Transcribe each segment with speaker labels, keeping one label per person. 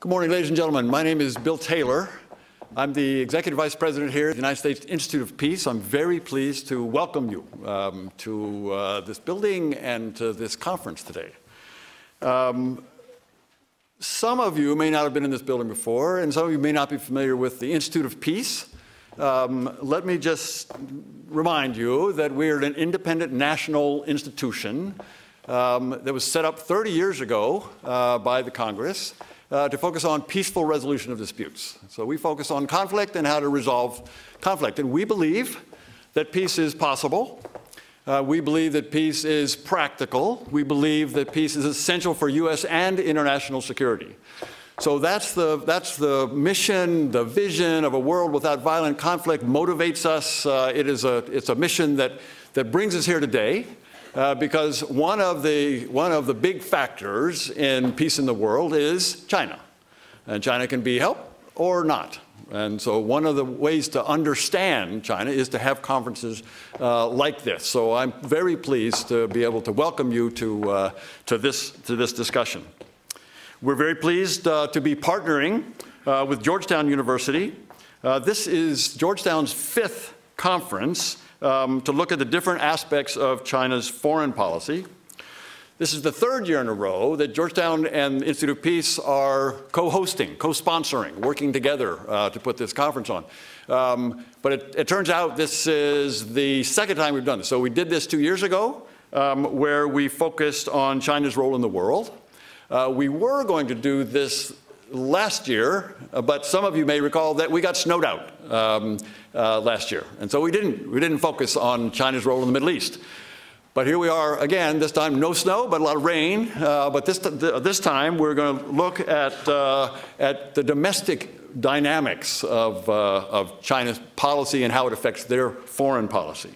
Speaker 1: Good morning, ladies and gentlemen. My name is Bill Taylor. I'm the Executive Vice President here at the United States Institute of Peace. I'm very pleased to welcome you to this building and to this conference today. Some of you may not have been in this building before, and some of you may not be familiar with the Institute of Peace. Let me just remind you that we're an independent national institution that was set up 30 years ago by the Congress to focus on peaceful resolution of disputes. So we focus on conflict and how to resolve conflict. And we believe that peace is possible. We believe that peace is practical. We believe that peace is essential for U.S. and international security. So that's the mission, the vision of a world without violent conflict motivates us. It's a mission that brings us here today. Because one of the big factors in peace in the world is China. And China can be helped or not. And so one of the ways to understand China is to have conferences like this. So I'm very pleased to be able to welcome you to this discussion. We're very pleased to be partnering with Georgetown University. This is Georgetown's 5th conference to look at the different aspects of China's foreign policy. This is the 3rd year in a row that Georgetown and the Institute of Peace are co-hosting, co-sponsoring, working together to put this conference on. But it turns out this is the 2nd time we've done this. So we did this 2 years ago, where we focused on China's role in the world. We were going to do this last year, but some of you may recall that we got snowed out last year. And so we didn't focus on China's role in the Middle East. But here we are again, this time no snow, but a lot of rain. But this time we're going to look at the domestic dynamics of China's policy and how it affects their foreign policy.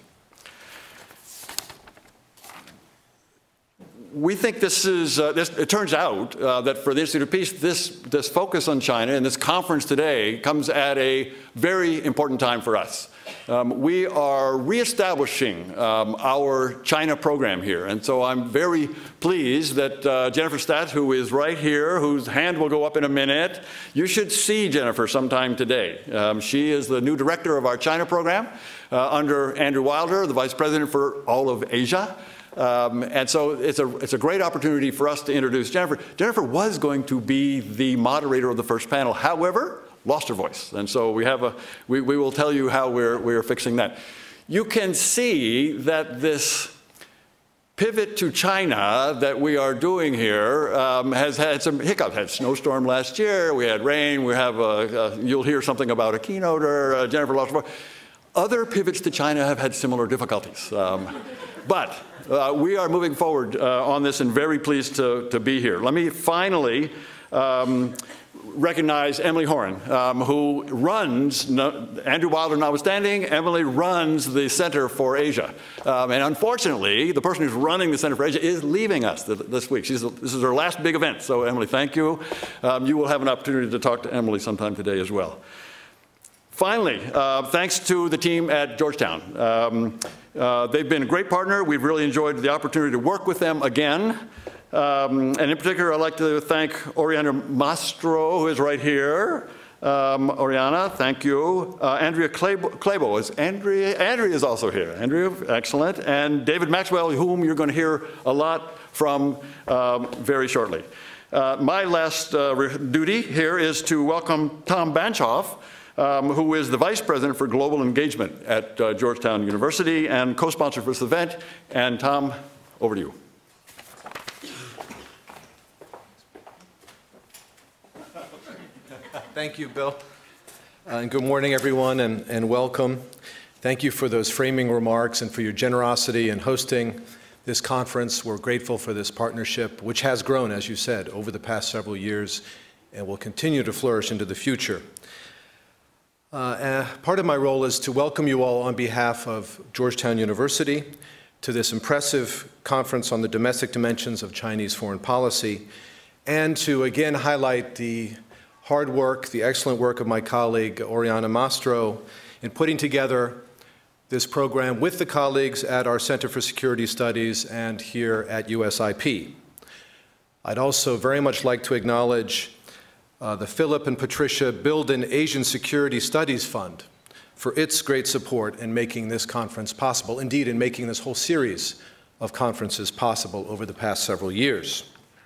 Speaker 1: We think it turns out that for the Institute of Peace, this focus on China and this conference today comes at a very important time for us. We are reestablishing our China program here. And so I'm very pleased that Jennifer Staats, who is right here, whose hand will go up in a minute, you should see Jennifer sometime today. She is the new director of our China program under Andrew Wilder, the vice president for all of Asia. And so it's a great opportunity for us to introduce Jennifer. Jennifer was going to be the moderator of the first panel, however, lost her voice. And so we will tell you how we're fixing that. You can see that this pivot to China that we are doing here has had some hiccups. We had a snowstorm last year, we had rain, we have you'll hear something about a keynoter, Jennifer lost her voice. Other pivots to China have had similar difficulties. But we are moving forward on this and very pleased to be here. Let me finally recognize Emily Horan, who runs, Andrew Wilder notwithstanding, Emily runs the Center for Asia. And unfortunately, the person who's running the Center for Asia is leaving us this week. This is her last big event. So Emily, thank you. You will have an opportunity to talk to Emily sometime today as well. Finally, thanks to the team at Georgetown. They've been a great partner. We've really enjoyed the opportunity to work with them again. And in particular, I'd like to thank Oriana Mastro, who is right here. Oriana, thank you. Andrea Clabo is Andrea is also here. Andrea, excellent. And David Maxwell, whom you're going to hear a lot from very shortly. My last duty here is to welcome Tom Banchoff, who is the Vice President for Global Engagement at Georgetown University and co-sponsor for this event. And Tom, over to you.
Speaker 2: Thank you, Bill. And good morning, everyone, and welcome. Thank you for those framing remarks and for your generosity in hosting this conference. We're grateful for this partnership, which has grown, as you said, over the past several years and will continue to flourish into the future. Part of my role is to welcome you all on behalf of Georgetown University to this impressive conference on the domestic dimensions of Chinese foreign policy, and to again highlight the hard work, the excellent work of my colleague Oriana Mastro in putting together this program with the colleagues at our Center for Security Studies and here at USIP. I'd also very much like to acknowledge the Philip and Patricia Bilden Asian Security Studies Fund for its great support in making this conference possible, indeed in making this whole series of conferences possible over the past several years.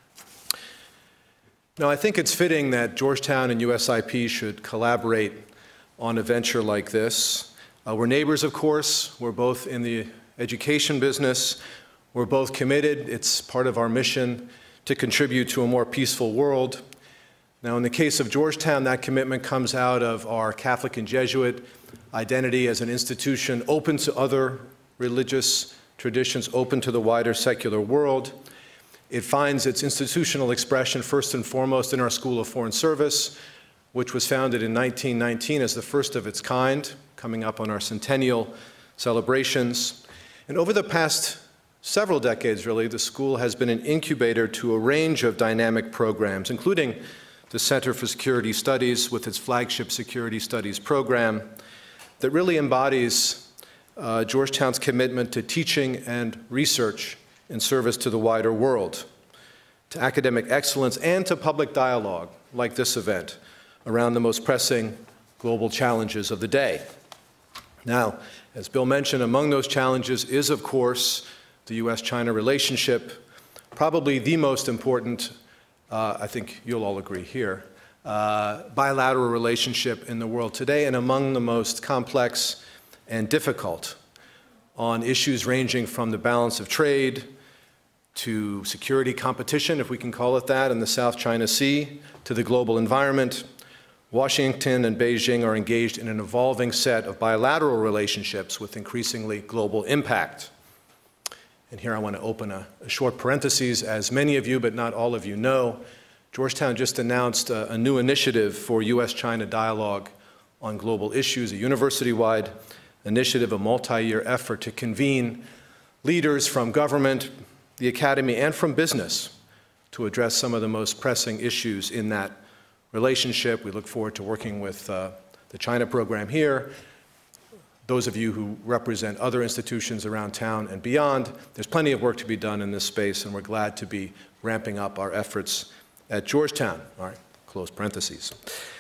Speaker 2: Now, I think it's fitting that Georgetown and USIP should collaborate on a venture like this. We're neighbors, of course. We're both in the education business. We're both committed. It's part of our mission to contribute to a more peaceful world. Now, in the case of Georgetown, that commitment comes out of our Catholic and Jesuit identity as an institution open to other religious traditions, open to the wider secular world. It finds its institutional expression first and foremost in our School of Foreign Service, which was founded in 1919 as the first of its kind, coming up on our centennial celebrations. And over the past several decades, really, the school has been an incubator to a range of dynamic programs, including the Center for Security Studies with its flagship Security Studies program that really embodies Georgetown's commitment to teaching and research in service to the wider world, to academic excellence, and to public dialogue, like this event, around the most pressing global challenges of the day. Now, as Bill mentioned, among those challenges is, of course, the U.S.-China relationship, probably the most important, I think you'll all agree here, bilateral relationship in the world today, and among the most complex and difficult on issues ranging from the balance of trade to security competition, if we can call it that, in the South China Sea, to the global environment. Washington and Beijing are engaged in an evolving set of bilateral relationships with increasingly global impact. And here I want to open a short parenthesis. As many of you, but not all of you, know, Georgetown just announced a new initiative for U.S.-China dialogue on global issues, a university-wide initiative, a multi-year effort to convene leaders from government, the academy, and from business to address some of the most pressing issues in that relationship. We look forward to working with the China program here. Those of you who represent other institutions around town and beyond, there's plenty of work to be done in this space, and we're glad to be ramping up our efforts at Georgetown. All right, close parentheses.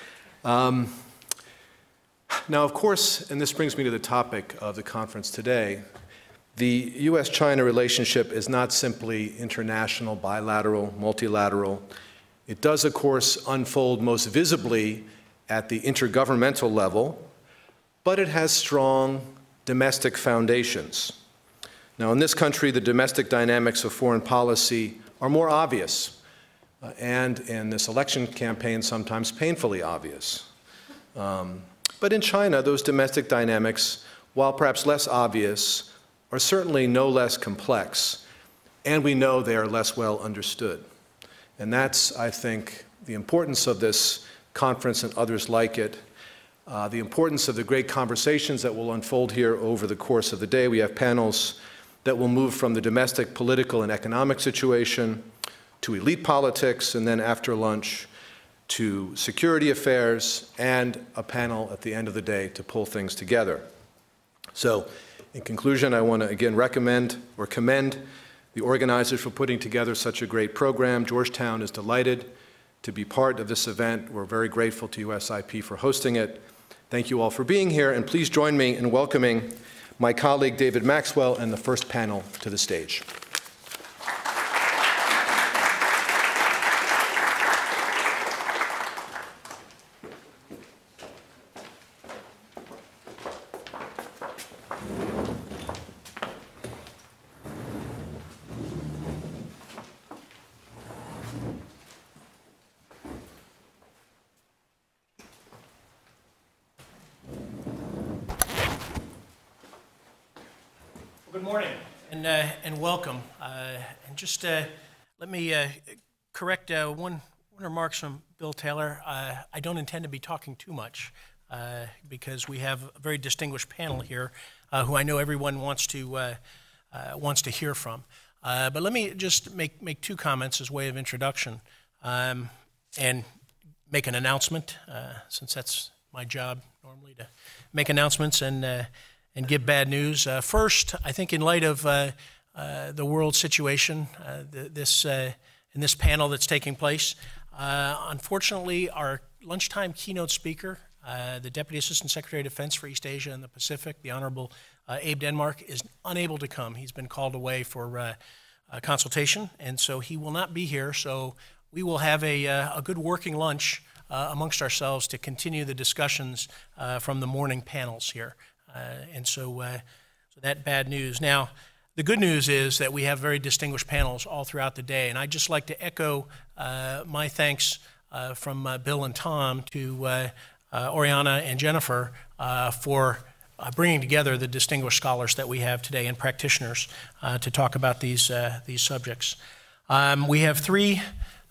Speaker 2: Now, of course, and this brings me to the topic of the conference today, the U.S.-China relationship is not simply international, bilateral, multilateral. It does, of course, unfold most visibly at the intergovernmental level, but it has strong domestic foundations. Now, in this country, the domestic dynamics of foreign policy are more obvious, and in this election campaign, sometimes painfully obvious. But in China, those domestic dynamics, while perhaps less obvious, are certainly no less complex, and we know they are less well understood. And that's, I think, the importance of this conference and others like it, the importance of the great conversations that will unfold here over the course of the day. We have panels that will move from the domestic political and economic situation to elite politics, and then after lunch to security affairs, and a panel at the end of the day to pull things together. So, in conclusion, I want to again recommend or commend the organizers for putting together such a great program. Georgetown is delighted to be part of this event. We're very grateful to USIP for hosting it. Thank you all for being here, and please join me in welcoming my colleague David Maxwell and the first panel to the stage.
Speaker 3: Good morning and welcome. And just let me correct one remark from Bill Taylor. I don't intend to be talking too much because we have a very distinguished panel here who I know everyone wants to hear from. But let me just make two comments as way of introduction and make an announcement, since that's my job normally, to make announcements and give bad news. First, I think in light of the world situation, in this panel that's taking place, Unfortunately, our lunchtime keynote speaker, the Deputy Assistant Secretary of Defense for East Asia and the Pacific, the Honorable Abe Denmark, is unable to come. He's been called away for consultation, and so he will not be here. So we will have a good working lunch amongst ourselves to continue the discussions from the morning panels here. So that bad news. Now, the good news is that we have very distinguished panels all throughout the day, and I'd just like to echo my thanks from Bill and Tom to Oriana and Jennifer for bringing together the distinguished scholars that we have today and practitioners to talk about these subjects. We have three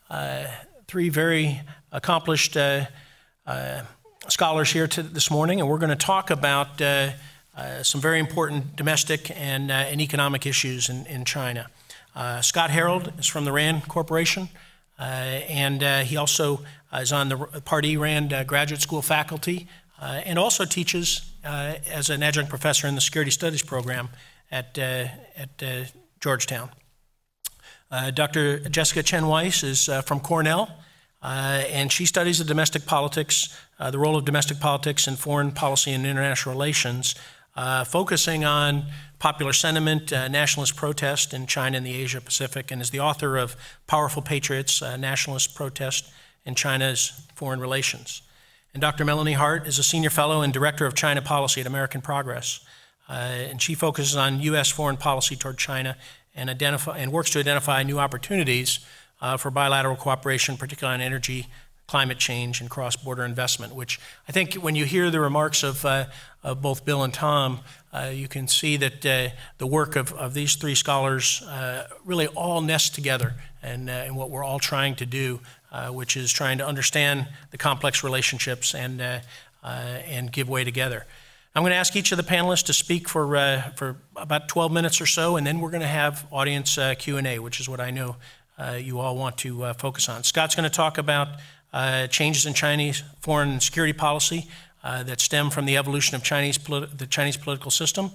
Speaker 3: very accomplished scholars here this morning, and we're going to talk about some very important domestic and economic issues in China. Scott Harold is from the RAND Corporation, and he also is on the Part E RAND graduate school faculty, and also teaches as an adjunct professor in the Security Studies program at Georgetown. Dr. Jessica Chen Weiss is from Cornell, and she studies the domestic politics, the role of domestic politics in foreign policy and international relations, focusing on popular sentiment, nationalist protest in China and the Asia Pacific, and is the author of Powerful Patriots, Nationalist Protest in China's Foreign Relations. And Dr. Melanie Hart is a senior fellow and director of China policy at American Progress, and she focuses on U.S. foreign policy toward China and works to identify new opportunities for bilateral cooperation, particularly on energy, climate change, and cross-border investment, which I think when you hear the remarks of both Bill and Tom, you can see that the work of these three scholars really all nest together and what we're all trying to do, which is trying to understand the complex relationships and give way together. I'm going to ask each of the panelists to speak for about 12 minutes or so, and then we're going to have audience Q&A, which is what I know you all want to focus on. Scott's going to talk about changes in Chinese foreign and security policy that stem from the evolution of the Chinese political system.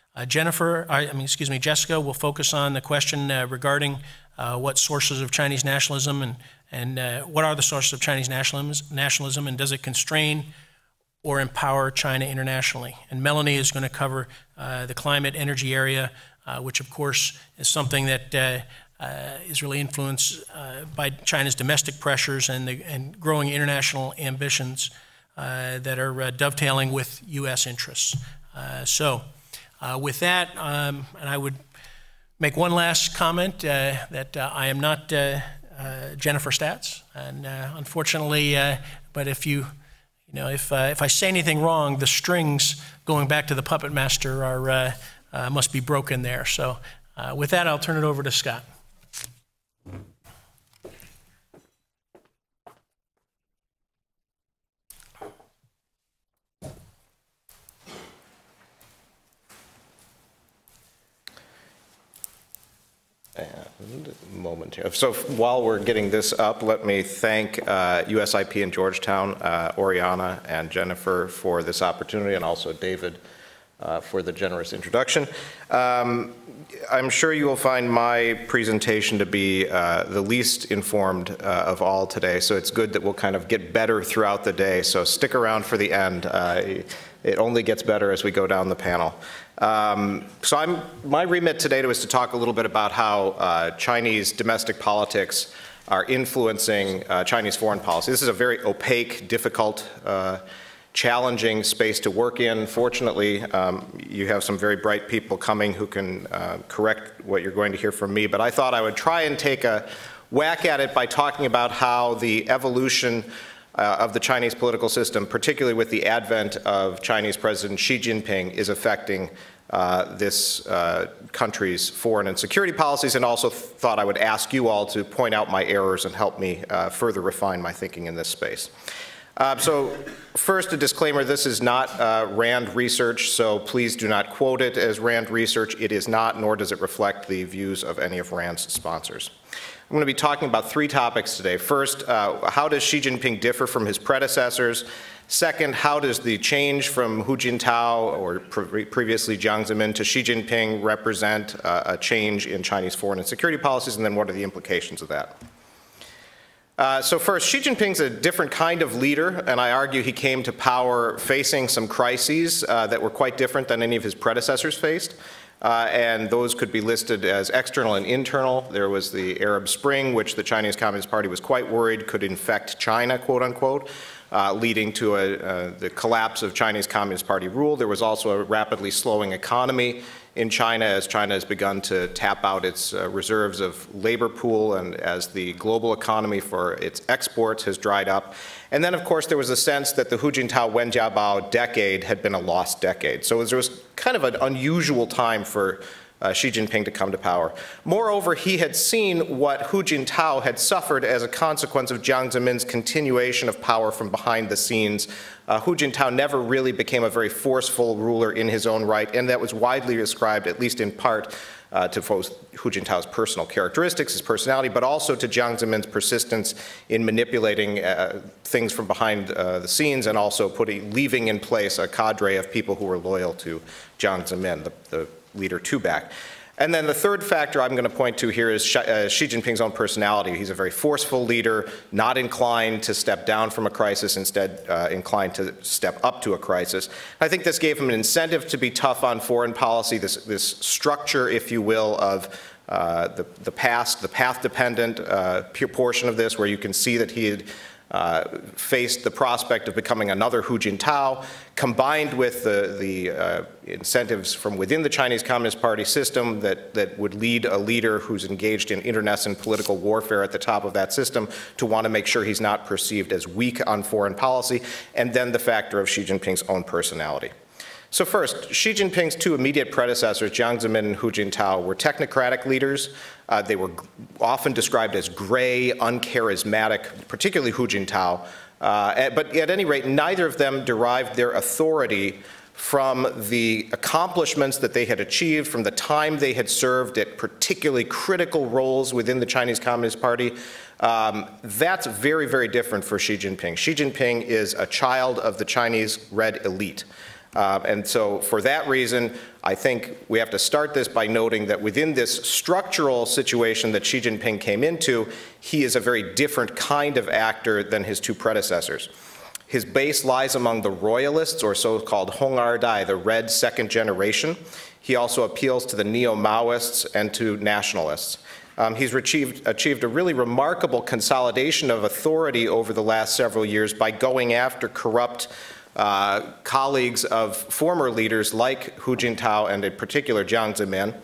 Speaker 3: Jessica will focus on the question regarding what sources of Chinese nationalism and what are the sources of Chinese nationalism, and does it constrain or empower China internationally? And Melanie is going to cover the climate energy area, which of course is something that is really influenced by China's domestic pressures and growing international ambitions that are dovetailing with U.S. interests. With that, and I would make one last comment that I am not Jennifer Staats, and unfortunately, but if I say anything wrong, the strings going back to the puppet master must be broken there. So with that, I'll turn it over to Scott.
Speaker 4: Moment here. So while we're getting this up, let me thank USIP and Georgetown, Oriana and Jennifer for this opportunity, and also David for the generous introduction. I'm sure you will find my presentation to be the least informed of all today, so it's good that we'll kind of get better throughout the day, so stick around for the end. It only gets better as we go down the panel. My remit today was to talk a little bit about how Chinese domestic politics are influencing Chinese foreign policy. This is a very opaque, difficult, challenging space to work in. Fortunately, you have some very bright people coming who can correct what you're going to hear from me, but I thought I would try and take a whack at it by talking about how the evolution of the Chinese political system, particularly with the advent of Chinese President Xi Jinping, is affecting this country's foreign and security policies, and also thought I would ask you all to point out my errors and help me further refine my thinking in this space. So first, a disclaimer, this is not RAND research, so please do not quote it as RAND research. It is not, nor does it reflect the views of any of RAND's sponsors. I'm going to be talking about three topics today. First, how does Xi Jinping differ from his predecessors? Second, how does the change from Hu Jintao, or previously Jiang Zemin, to Xi Jinping represent a change in Chinese foreign and security policies? And then what are the implications of that? So first, Xi Jinping's a different kind of leader, and I argue he came to power facing some crises that were quite different than any of his predecessors faced. And those could be listed as external and internal. There was the Arab Spring, which the Chinese Communist Party was quite worried could infect China, quote unquote, leading to the collapse of Chinese Communist Party rule. There was also a rapidly slowing economy in China as China has begun to tap out its reserves of labor pool and as the global economy for its exports has dried up. And then, of course, there was a sense that the Hu Jintao Wen Jiabao decade had been a lost decade. So there was kind of an unusual time for Xi Jinping to come to power. Moreover, he had seen what Hu Jintao had suffered as a consequence of Jiang Zemin's continuation of power from behind the scenes. Hu Jintao never really became a very forceful ruler in his own right, and that was widely ascribed, at least in part, to both Hu Jintao's personal characteristics, his personality, but also to Jiang Zemin's persistence in manipulating things from behind the scenes and also leaving in place a cadre of people who were loyal to Jiang Zemin, the leader two-back. And then the third factor I'm going to point to here is Xi Jinping's own personality. He's a very forceful leader, not inclined to step down from a crisis, instead inclined to step up to a crisis. I think this gave him an incentive to be tough on foreign policy, this structure, if you will, of the path-dependent portion of this, where you can see that he had faced the prospect of becoming another Hu Jintao, combined with the incentives from within the Chinese Communist Party system that would lead a leader who's engaged in internecine political warfare at the top of that system to want to make sure he's not perceived as weak on foreign policy, and then the factor of Xi Jinping's own personality. So first, Xi Jinping's two immediate predecessors, Jiang Zemin and Hu Jintao, were technocratic leaders. They were often described as gray, uncharismatic, particularly Hu Jintao. But at any rate, neither of them derived their authority from the accomplishments that they had achieved, from the time they had served at particularly critical roles within the Chinese Communist Party. That's very, very different for Xi Jinping. Xi Jinping is a child of the Chinese red elite. And so for that reason, I think we have to start this by noting that within this structural situation that Xi Jinping came into, he is a very different kind of actor than his two predecessors. His base lies among the royalists, or so-called Hong Er Dai, the red second generation. He also appeals to the neo-Maoists and to nationalists. He's achieved a really remarkable consolidation of authority over the last several years by going after corrupt colleagues of former leaders like Hu Jintao and in particular Jiang Zemin,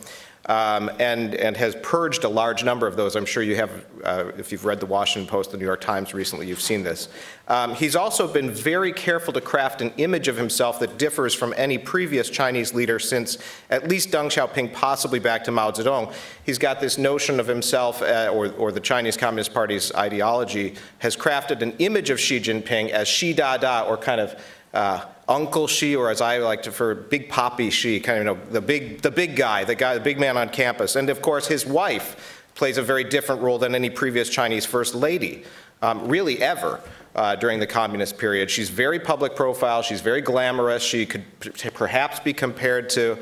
Speaker 4: and has purged a large number of those. I'm sure you have, if you've read the Washington Post, the New York Times recently, you've seen this. He's also been very careful to craft an image of himself that differs from any previous Chinese leader since at least Deng Xiaoping, possibly back to Mao Zedong. He's got this notion of himself, or the Chinese Communist Party's ideology, has crafted an image of Xi Jinping as Xi Dada, or kind of Uncle Xi, or as I like to refer, Big Papi Xi, kind of, the big guy, the big man on campus. And of course, his wife plays a very different role than any previous Chinese first lady, really ever, during the communist period. She's very public profile, she's very glamorous, she could perhaps be compared to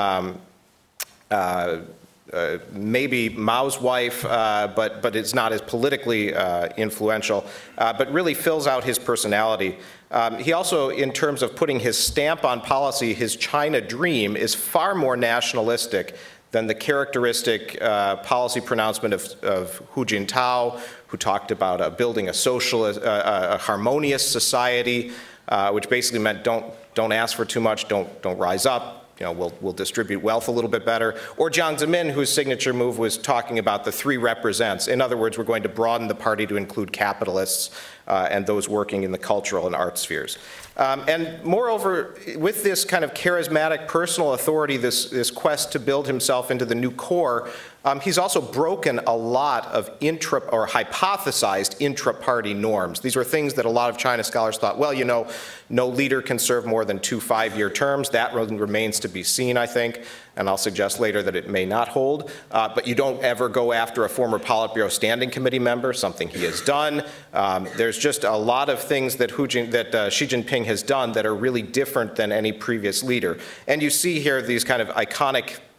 Speaker 4: maybe Mao's wife, but it's not as politically influential, but really fills out his personality. He also, in terms of putting his stamp on policy, his China dream is far more nationalistic than the characteristic policy pronouncement of Hu Jintao, who talked about building a socialist, a harmonious society, which basically meant don't ask for too much, don't rise up. You know, we'll distribute wealth a little bit better. Or Jiang Zemin, whose signature move was talking about the three represents. In other words, we're going to broaden the party to include capitalists and those working in the cultural and art spheres. And moreover, with this kind of charismatic personal authority, this quest to build himself into the new core, he's also broken a lot of hypothesized intra-party norms. These were things that a lot of China scholars thought, well, you know, no leader can serve more than 2 5-year terms. That remains to be seen, I think, and I'll suggest later that it may not hold. But you don't ever go after a former Politburo Standing Committee member, something he has done. There's just a lot of things that Xi Jinping has done that are really different than any previous leader. And you see here these kind of iconic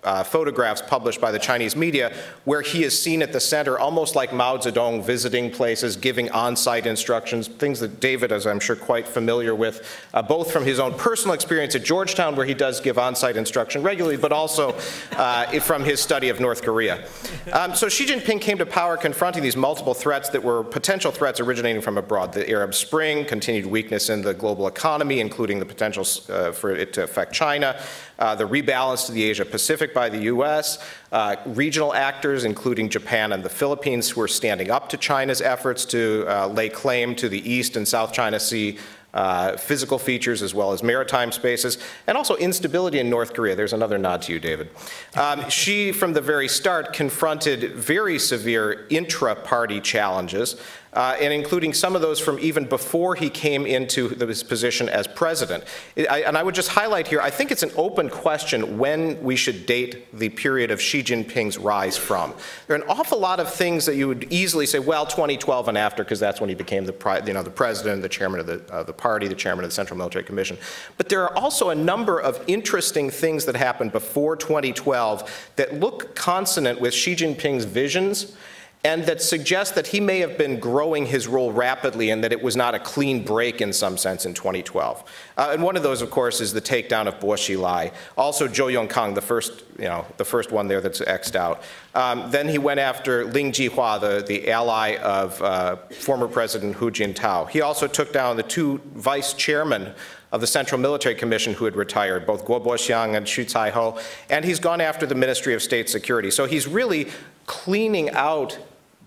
Speaker 4: photographs published by the Chinese media where he is seen at the center, almost like Mao Zedong, visiting places, giving on-site instructions, things that David is, I'm sure, quite familiar with, both from his own personal experience at Georgetown, where he does give on-site instruction regularly, but also from his study of North Korea. So Xi Jinping came to power confronting these multiple threats that were potential threats originating from abroad. The Arab Spring, continued weakness in the global economy, including the potential for it to affect China, the rebalance to the Asia-Pacific by the U.S., regional actors, including Japan and the Philippines, who are standing up to China's efforts to lay claim to the East and South China Sea physical features as well as maritime spaces, and also instability in North Korea. There's another nod to you, David. Xi, from the very start, confronted very severe intra-party challenges, and including some of those from even before he came into his position as president. And I would just highlight here, I think it's an open question when we should date the period of Xi Jinping's rise from. There are an awful lot of things that you would easily say, well, 2012 and after, because that's when he became the president, the chairman of the party, the chairman of the Central Military Commission. But there are also a number of interesting things that happened before 2012 that look consonant with Xi Jinping's visions, and that suggests that he may have been growing his role rapidly and that it was not a clean break in some sense in 2012. And one of those, of course, is the takedown of Bo Xilai. Also Zhou Yongkang, the first one there that's X'd out. Then he went after Ling Jihua, the ally of former President Hu Jintao. He also took down the two vice chairmen of the Central Military Commission who had retired, both Guo Boxiang and Xu Caiho, and he's gone after the Ministry of State Security. So he's really cleaning out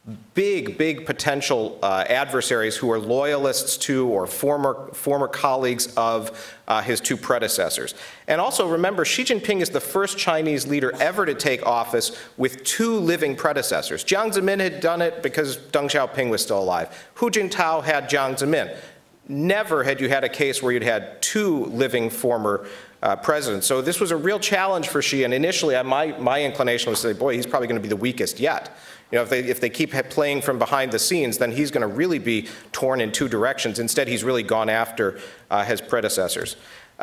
Speaker 4: big potential adversaries who are loyalists to or former colleagues of his two predecessors. And also remember, Xi Jinping is the first Chinese leader ever to take office with two living predecessors. Jiang Zemin had done it because Deng Xiaoping was still alive. Hu Jintao had Jiang Zemin. Never had you had a case where you'd had two living former presidents. So this was a real challenge for Xi, and initially my inclination was to say, boy, he's probably going to be the weakest yet. You know, if they keep playing from behind the scenes, then he's going to really be torn in two directions. Instead, he's really gone after his predecessors.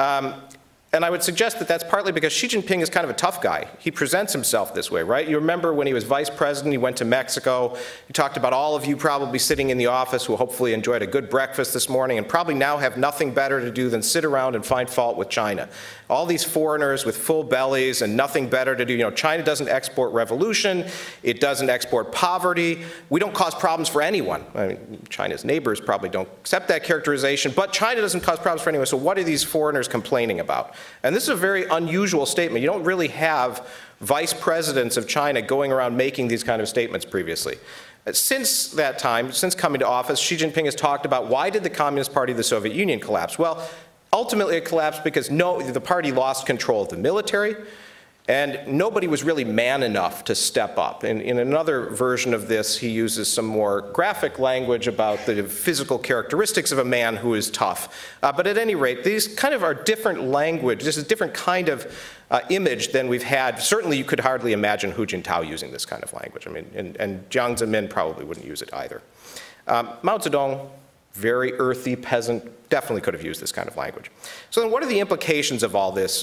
Speaker 4: And I would suggest that that's partly because Xi Jinping is kind of a tough guy. He presents himself this way, right? You remember when he was vice president, he went to Mexico. He talked about all of you probably sitting in the office who hopefully enjoyed a good breakfast this morning and probably now have nothing better to do than sit around and find fault with China. All these foreigners with full bellies and nothing better to do. You know, China doesn't export revolution. It doesn't export poverty. We don't cause problems for anyone. I mean, China's neighbors probably don't accept that characterization, but China doesn't cause problems for anyone. So what are these foreigners complaining about? And this is a very unusual statement. You don't really have vice presidents of China going around making these kind of statements previously. Since that time, since coming to office, Xi Jinping has talked about why did the Communist Party of the Soviet Union collapse? Well, ultimately it collapsed because the party lost control of the military, and nobody was really man enough to step up. In another version of this, he uses some more graphic language about the physical characteristics of a man who is tough. But at any rate, these kind of are different language. This is a different kind of image than we've had. Certainly you could hardly imagine Hu Jintao using this kind of language. I mean, and Jiang Zemin probably wouldn't use it either. Mao Zedong, very earthy peasant, definitely could have used this kind of language. So then what are the implications of all this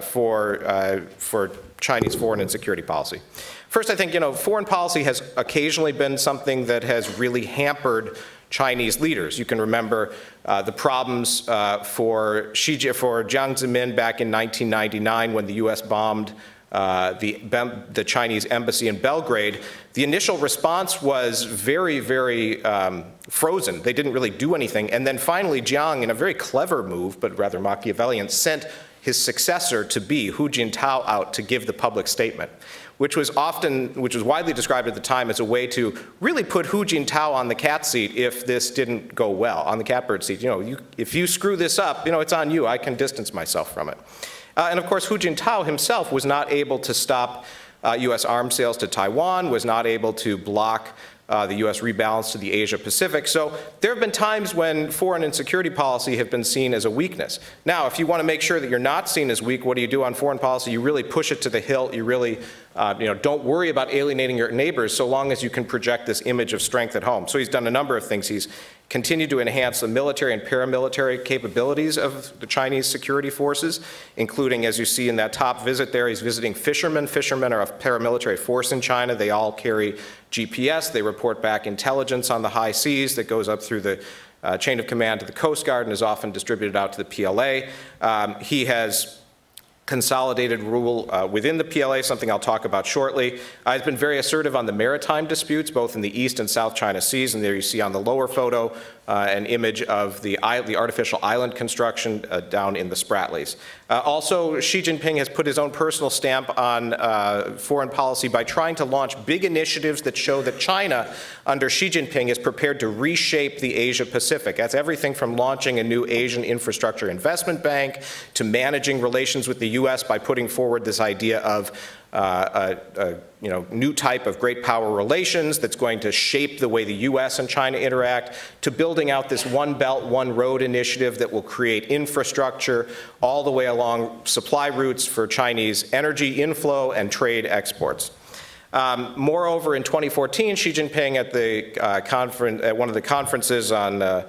Speaker 4: for Chinese foreign and security policy? First, I think, you know, foreign policy has occasionally been something that has really hampered Chinese leaders. You can remember the problems for Jiang Zemin back in 1999 when the US bombed the Chinese embassy in Belgrade. The initial response was very frozen. They didn't really do anything. And then finally, Jiang, in a very clever move, but rather Machiavellian, sent his successor to be Hu Jintao out to give the public statement, which was widely described at the time as a way to really put Hu Jintao on the cat seat if this didn't go well, on the catbird seat. You know, if you screw this up, you know, it's on you. I can distance myself from it. And of course, Hu Jintao himself was not able to stop US arms sales to Taiwan, was not able to block the US rebalance to the Asia Pacific. So there have been times when foreign and security policy have been seen as a weakness. Now, if you want to make sure that you're not seen as weak, what do you do on foreign policy? You really push it to the hilt. You really don't worry about alienating your neighbors so long as you can project this image of strength at home. So he's done a number of things. continue to enhance the military and paramilitary capabilities of the Chinese security forces, including, as you see in that top visit there, he's visiting fishermen. Fishermen are a paramilitary force in China. They all carry GPS. They report back intelligence on the high seas that goes up through the chain of command to the Coast Guard and is often distributed out to the PLA. He has consolidated rule within the PLA, something I'll talk about shortly. He's been very assertive on the maritime disputes, both in the East and South China Seas, and there you see on the lower photo an image of the artificial island construction down in the Spratlys. Also, Xi Jinping has put his own personal stamp on foreign policy by trying to launch big initiatives that show that China, under Xi Jinping, is prepared to reshape the Asia-Pacific. That's everything from launching a new Asian infrastructure investment bank to managing relations with the U.S. by putting forward this idea of a new type of great power relations that's going to shape the way the U.S. and China interact, to building out this One Belt, One Road initiative that will create infrastructure all the way along supply routes for Chinese energy inflow and trade exports. Moreover, in 2014, Xi Jinping at one of the conferences on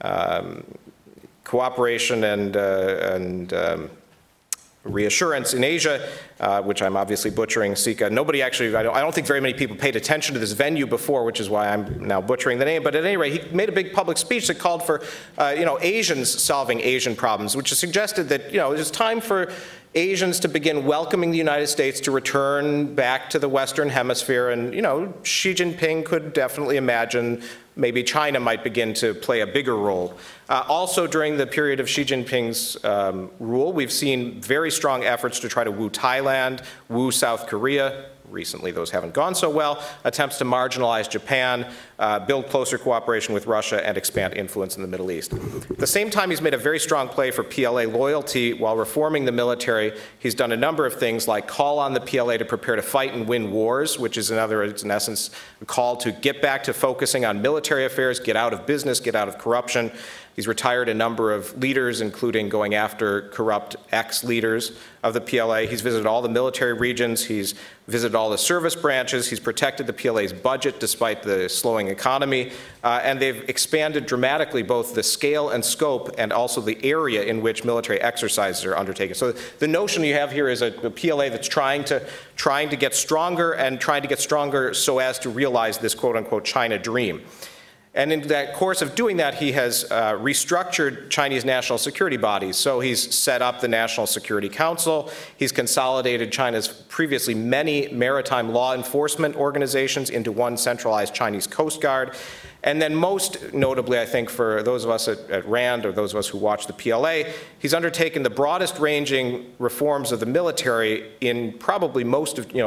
Speaker 4: cooperation and reassurance in Asia, which I'm obviously butchering, SICA. Nobody actually, I don't think very many people paid attention to this venue before, which is why I'm now butchering the name. But at any rate, he made a big public speech that called for, Asians solving Asian problems, which suggested that, it's time for Asians to begin welcoming the United States to return back to the Western Hemisphere. And, Xi Jinping could definitely imagine maybe China might begin to play a bigger role. Also, during the period of Xi Jinping's rule, we've seen very strong efforts to try to woo Thailand, woo South Korea. Recently, those haven't gone so well. Attempts to marginalize Japan, build closer cooperation with Russia, and expand influence in the Middle East. At the same time, he's made a very strong play for PLA loyalty while reforming the military. He's done a number of things like call on the PLA to prepare to fight and win wars, which is in essence a call to get back to focusing on military affairs, get out of business, get out of corruption. He's retired a number of leaders, including going after corrupt ex-leaders of the PLA. He's visited all the military regions. He's visited all the service branches. He's protected the PLA's budget despite the slowing economy. And they've expanded dramatically both the scale and scope and also the area in which military exercises are undertaken. So the notion you have here is a PLA that's trying to get stronger and trying to get stronger so as to realize this quote-unquote China dream. And in that course of doing that, he has restructured Chinese national security bodies. So he's set up the National Security Council. He's consolidated China's previously many maritime law enforcement organizations into one centralized Chinese Coast Guard. And then most notably, I think, for those of us at RAND or those of us who watch the PLA, he's undertaken the broadest ranging reforms of the military in probably most of the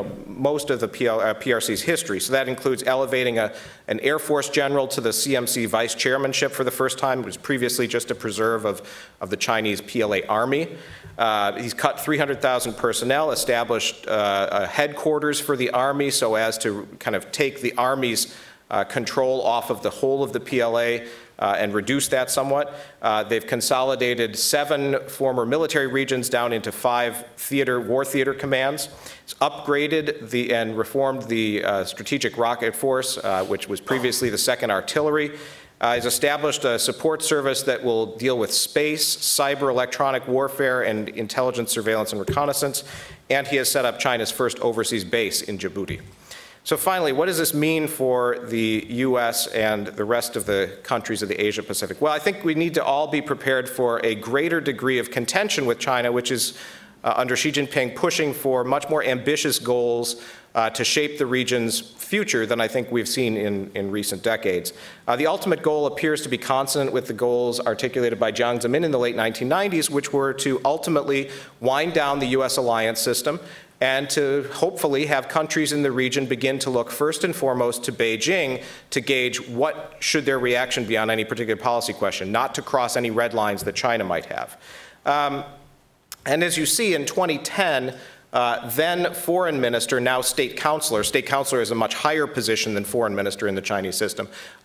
Speaker 4: PRC's history. So that includes elevating an Air Force general to the CMC vice chairmanship for the first time. It was previously just a preserve of the Chinese PLA army. He's cut 300,000 personnel, established a headquarters for the army so as to kind of take the army's control off of the whole of the PLA and reduce that somewhat. They've consolidated 7 former military regions down into 5 war theater commands. It's upgraded and reformed the Strategic Rocket Force, which was previously the 2nd Artillery. He's established a support service that will deal with space, cyber electronic warfare, and intelligence, surveillance, and reconnaissance. And he has set up China's first overseas base in Djibouti. So finally, what does this mean for the U.S. and the rest of the countries of the Asia-Pacific? Well, I think we need to all be prepared for a greater degree of contention with China, which is, under Xi Jinping, pushing for much more ambitious goals to shape the region's future than I think we've seen in recent decades. The ultimate goal appears to be consonant with the goals articulated by Jiang Zemin in the late 1990s, which were to ultimately wind down the U.S. alliance system and to hopefully have countries in the region begin to look first and foremost to Beijing to gauge what should their reaction be on any particular policy question, not to cross any red lines that China might have. And as you see, in 2010, then foreign minister, now state counselor. State counselor is a much higher position than foreign minister in the Chinese system.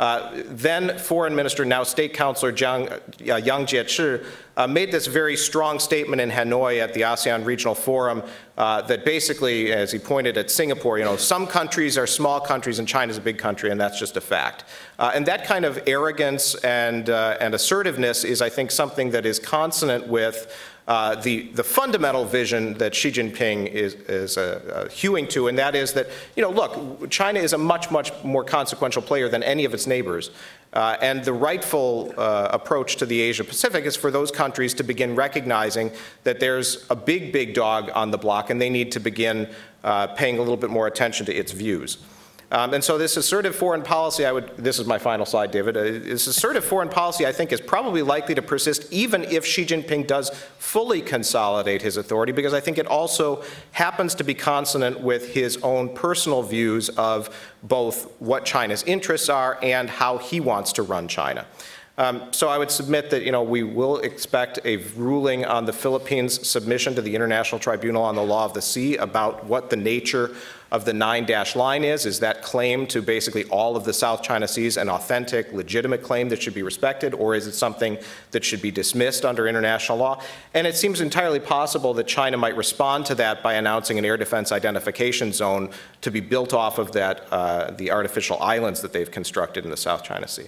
Speaker 4: Then foreign minister, now state counselor Yang Jiechi made this very strong statement in Hanoi at the ASEAN Regional Forum that basically, as he pointed at Singapore, some countries are small countries and China's a big country, and that's just a fact. And that kind of arrogance and assertiveness is, I think, something that is consonant with the fundamental vision that Xi Jinping is hewing to, and that is that, look, China is a much, much more consequential player than any of its neighbors. And the rightful approach to the Asia-Pacific is for those countries to begin recognizing that there's a big, big dog on the block, and they need to begin paying a little bit more attention to its views. And so this assertive foreign policy, this is my final slide, David, this assertive foreign policy, I think, is probably likely to persist even if Xi Jinping does fully consolidate his authority, because I think it also happens to be consonant with his own personal views of both what China's interests are and how he wants to run China. So I would submit that we will expect a ruling on the Philippines' submission to the International Tribunal on the Law of the Sea about what the nature of the 9-dash line is. Is that claim to basically all of the South China Seas an authentic, legitimate claim that should be respected, or is it something that should be dismissed under international law? And it seems entirely possible that China might respond to that by announcing an air defense identification zone to be built off of that, the artificial islands that they've constructed in the South China Sea.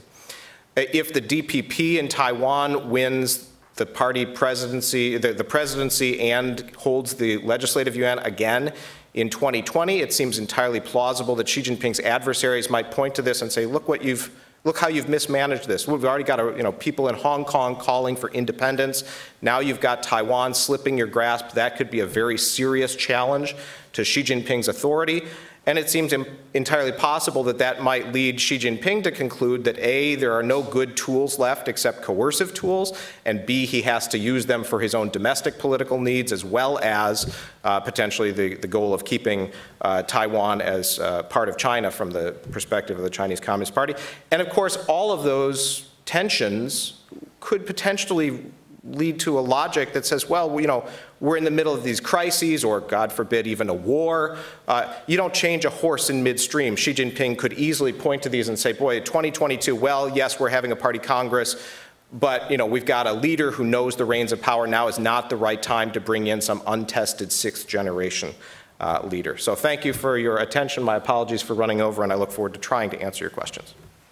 Speaker 4: If the DPP in Taiwan wins the party presidency, the presidency and holds the legislative yuan again in 2020, it seems entirely plausible that Xi Jinping's adversaries might point to this and say, look how you've mismanaged this. We've already got people in Hong Kong calling for independence. Now you've got Taiwan slipping your grasp. That could be a very serious challenge to Xi Jinping's authority. And it seems entirely possible that that might lead Xi Jinping to conclude that A, there are no good tools left except coercive tools, and B, he has to use them for his own domestic political needs, as well as potentially the goal of keeping Taiwan as part of China from the perspective of the Chinese Communist Party. And of course, all of those tensions could potentially lead to a logic that says, well, we're in the middle of these crises, or God forbid, even a war. You don't change a horse in midstream. Xi Jinping could easily point to these and say, boy, 2022, well, yes, we're having a party Congress, but we've got a leader who knows the reins of power. Now is not the right time to bring in some untested sixth generation leader. So thank you for your attention. My apologies for running over, and I look forward to trying to answer your questions.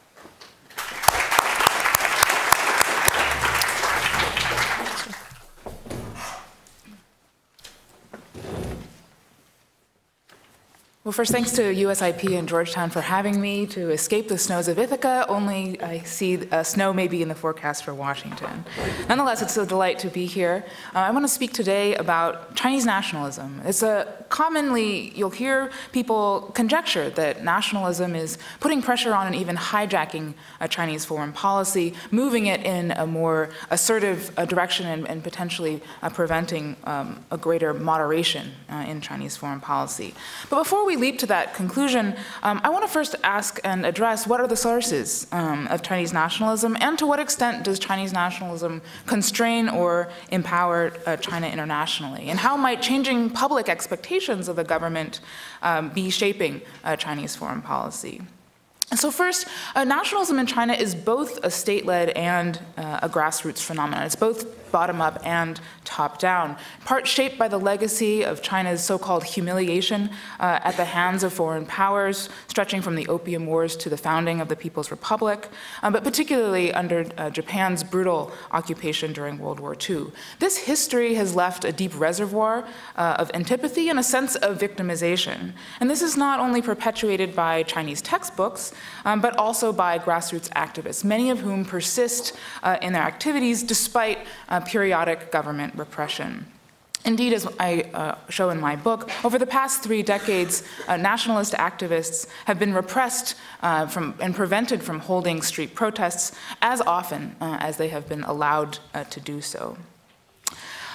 Speaker 5: Well, first, thanks to USIP and Georgetown for having me to escape the snows of Ithaca. Only I see snow maybe in the forecast for Washington. Nonetheless, it's a delight to be here. I want to speak today about Chinese nationalism. It's commonly, you'll hear people conjecture that nationalism is putting pressure on and even hijacking a Chinese foreign policy, moving it in a more assertive direction and potentially preventing a greater moderation in Chinese foreign policy. But before we leap to that conclusion, I want to first ask and address what are the sources of Chinese nationalism, and to what extent does Chinese nationalism constrain or empower China internationally? And how might changing public expectations of the government be shaping Chinese foreign policy? And so first, nationalism in China is both a state-led and a grassroots phenomenon. It's both bottom-up and top-down, part shaped by the legacy of China's so-called humiliation at the hands of foreign powers, stretching from the Opium Wars to the founding of the People's Republic, but particularly under Japan's brutal occupation during World War II. This history has left a deep reservoir of antipathy and a sense of victimization. And this is not only perpetuated by Chinese textbooks, but also by grassroots activists, many of whom persist in their activities despite periodic government repression. Indeed, as I show in my book, over the past 3 decades, nationalist activists have been repressed and prevented from holding street protests as often as they have been allowed to do so.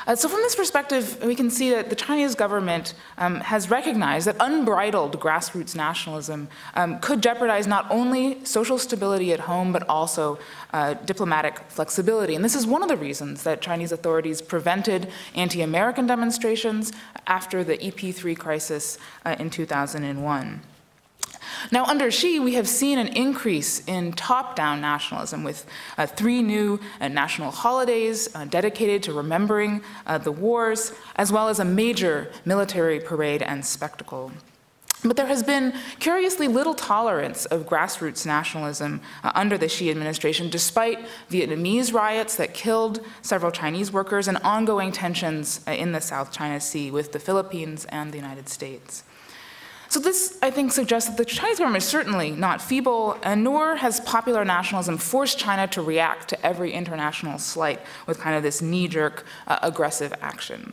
Speaker 5: So from this perspective, we can see that the Chinese government has recognized that unbridled grassroots nationalism could jeopardize not only social stability at home, but also diplomatic flexibility. And this is one of the reasons that Chinese authorities prevented anti-American demonstrations after the EP3 crisis in 2001. Now, under Xi, we have seen an increase in top-down nationalism with 3 new national holidays dedicated to remembering the wars, as well as a major military parade and spectacle. But there has been curiously little tolerance of grassroots nationalism under the Xi administration, despite Vietnamese riots that killed several Chinese workers and ongoing tensions in the South China Sea with the Philippines and the United States. So this, I think, suggests that the Chinese government is certainly not feeble, and nor has popular nationalism forced China to react to every international slight with kind of this knee-jerk, aggressive action.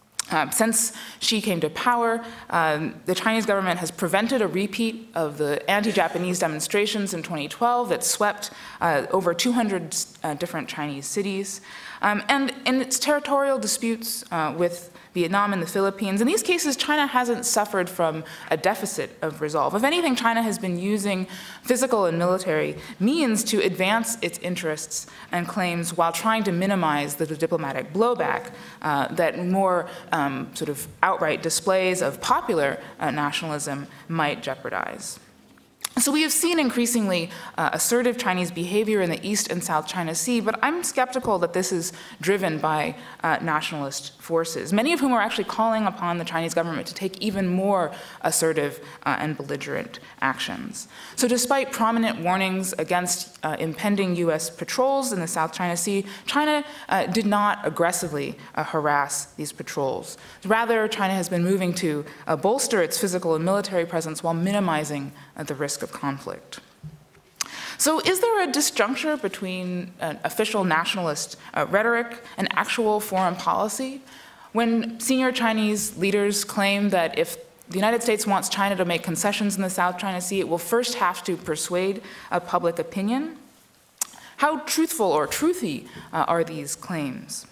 Speaker 5: Since Xi came to power, the Chinese government has prevented a repeat of the anti-Japanese demonstrations in 2012 that swept over 200 different Chinese cities. And in its territorial disputes with Vietnam and the Philippines, in these cases, China hasn't suffered from a deficit of resolve. If anything, China has been using physical and military means to advance its interests and claims while trying to minimize the diplomatic blowback that more sort of outright displays of popular nationalism might jeopardize. So we have seen increasingly assertive Chinese behavior in the East and South China Sea, but I'm skeptical that this is driven by nationalist forces, many of whom are actually calling upon the Chinese government to take even more assertive and belligerent actions. So despite prominent warnings against impending US patrols in the South China Sea, China did not aggressively harass these patrols. Rather, China has been moving to bolster its physical and military presence while minimizing the risk of conflict. So is there a disjuncture between official nationalist rhetoric and actual foreign policy? When senior Chinese leaders claim that if the United States wants China to make concessions in the South China Sea, it will first have to persuade public opinion, how truthful or truthy are these claims?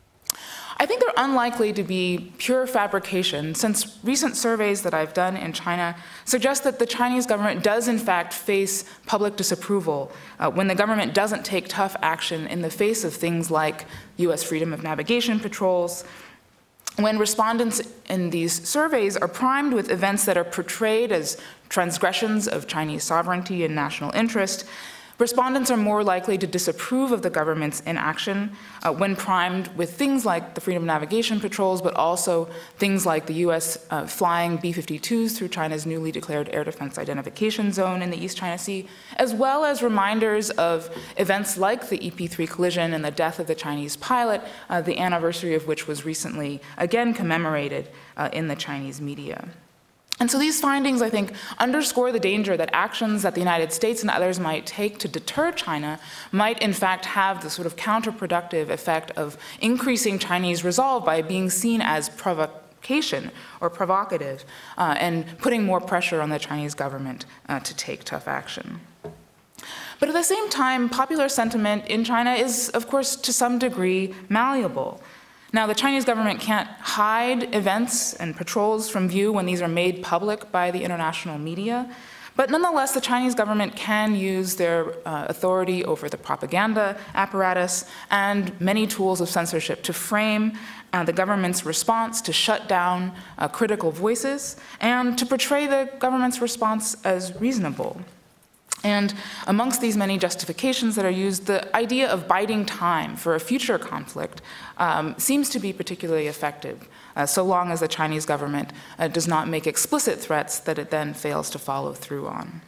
Speaker 5: I think they're unlikely to be pure fabrication, since recent surveys that I've done in China suggest that the Chinese government does in fact face public disapproval when the government doesn't take tough action in the face of things like US freedom of navigation patrols. When respondents in these surveys are primed with events that are portrayed as transgressions of Chinese sovereignty and national interest, respondents are more likely to disapprove of the government's inaction when primed with things like the freedom of navigation patrols, but also things like the US flying B-52s through China's newly declared air defense identification zone in the East China Sea, as well as reminders of events like the EP3 collision and the death of the Chinese pilot, the anniversary of which was recently again commemorated in the Chinese media. And so these findings, I think, underscore the danger that actions that the United States and others might take to deter China might in fact have the sort of counterproductive effect of increasing Chinese resolve by being seen as provocation or provocative and putting more pressure on the Chinese government to take tough action. But at the same time, popular sentiment in China is, of course, to some degree malleable. Now, the Chinese government can't hide events and patrols from view when these are made public by the international media, but nonetheless, the Chinese government can use their authority over the propaganda apparatus and many tools of censorship to frame the government's response, to shut down critical voices, and to portray the government's response as reasonable. And amongst these many justifications that are used, the idea of biding time for a future conflict seems to be particularly effective, so long as the Chinese government does not make explicit threats that it then fails to follow through on.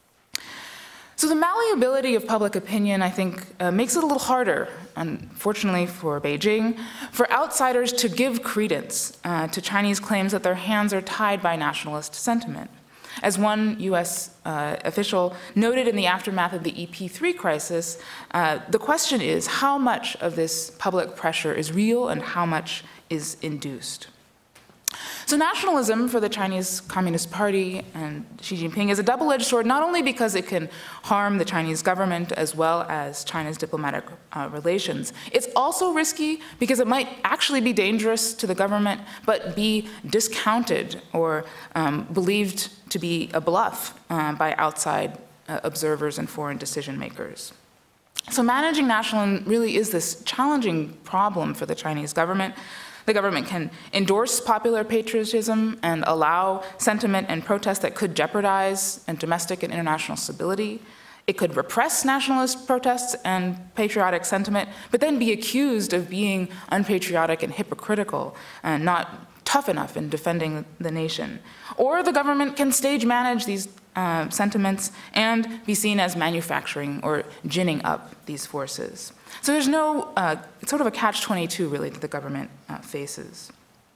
Speaker 5: So the malleability of public opinion, I think, makes it a little harder, unfortunately for Beijing, for outsiders to give credence to Chinese claims that their hands are tied by nationalist sentiment. As one US official noted in the aftermath of the EP3 crisis, the question is how much of this public pressure is real and how much is induced. So nationalism for the Chinese Communist Party and Xi Jinping is a double-edged sword, not only because it can harm the Chinese government as well as China's diplomatic relations. It's also risky because it might actually be dangerous to the government, but be discounted or believed to be a bluff by outside observers and foreign decision makers. So managing nationalism really is this challenging problem for the Chinese government. The government can endorse popular patriotism and allow sentiment and protest that could jeopardize domestic and international stability. It could repress nationalist protests and patriotic sentiment, but then be accused of being unpatriotic and hypocritical and not tough enough in defending the nation. Or the government can stage manage these sentiments and be seen as manufacturing or ginning up these forces. So there's no, it's sort of a catch-22 really that the government faces.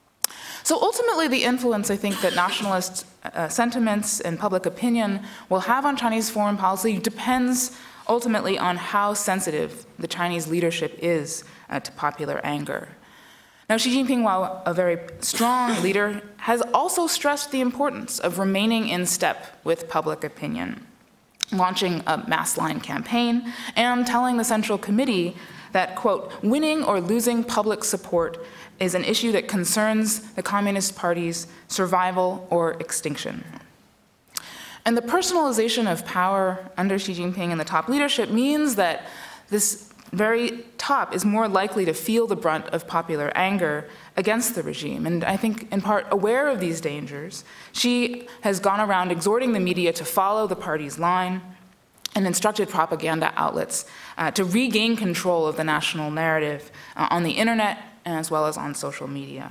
Speaker 5: So ultimately the influence I think that nationalist sentiments and public opinion will have on Chinese foreign policy depends ultimately on how sensitive the Chinese leadership is to popular anger. Now, Xi Jinping, while a very strong leader, has also stressed the importance of remaining in step with public opinion, launching a mass line campaign and telling the Central Committee that, quote, winning or losing public support is an issue that concerns the Communist Party's survival or extinction. And the personalization of power under Xi Jinping and the top leadership means that this very top is more likely to feel the brunt of popular anger against the regime. And I think in part aware of these dangers, Xi has gone around exhorting the media to follow the party's line and instructed propaganda outlets to regain control of the national narrative on the internet as well as on social media.